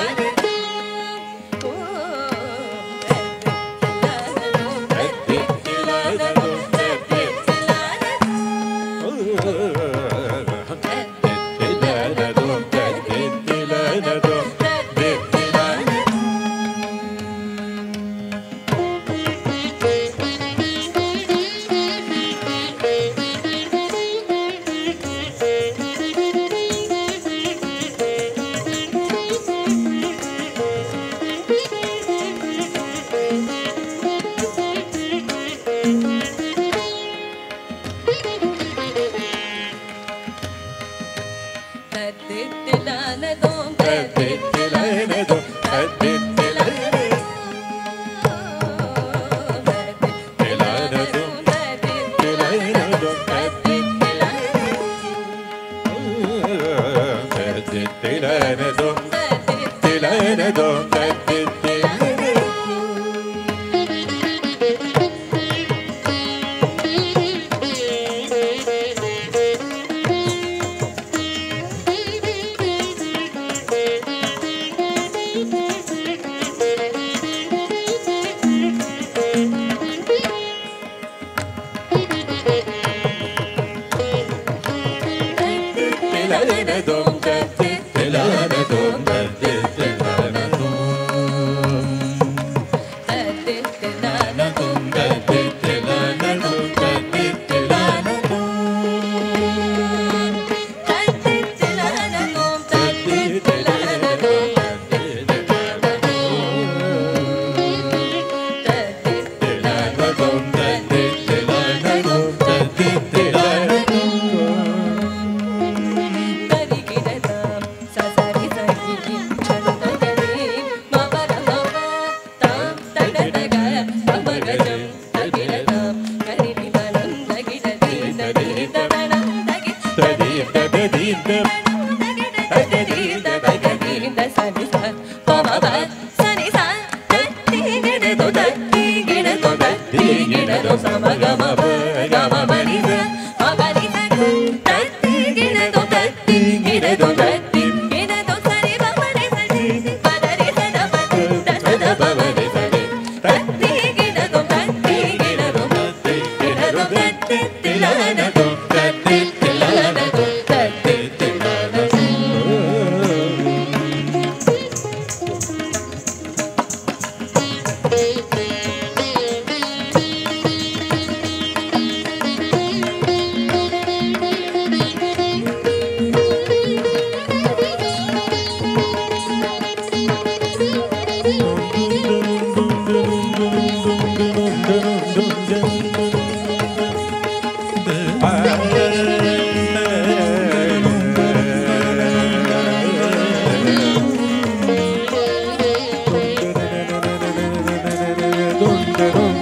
Dun, dun, dun.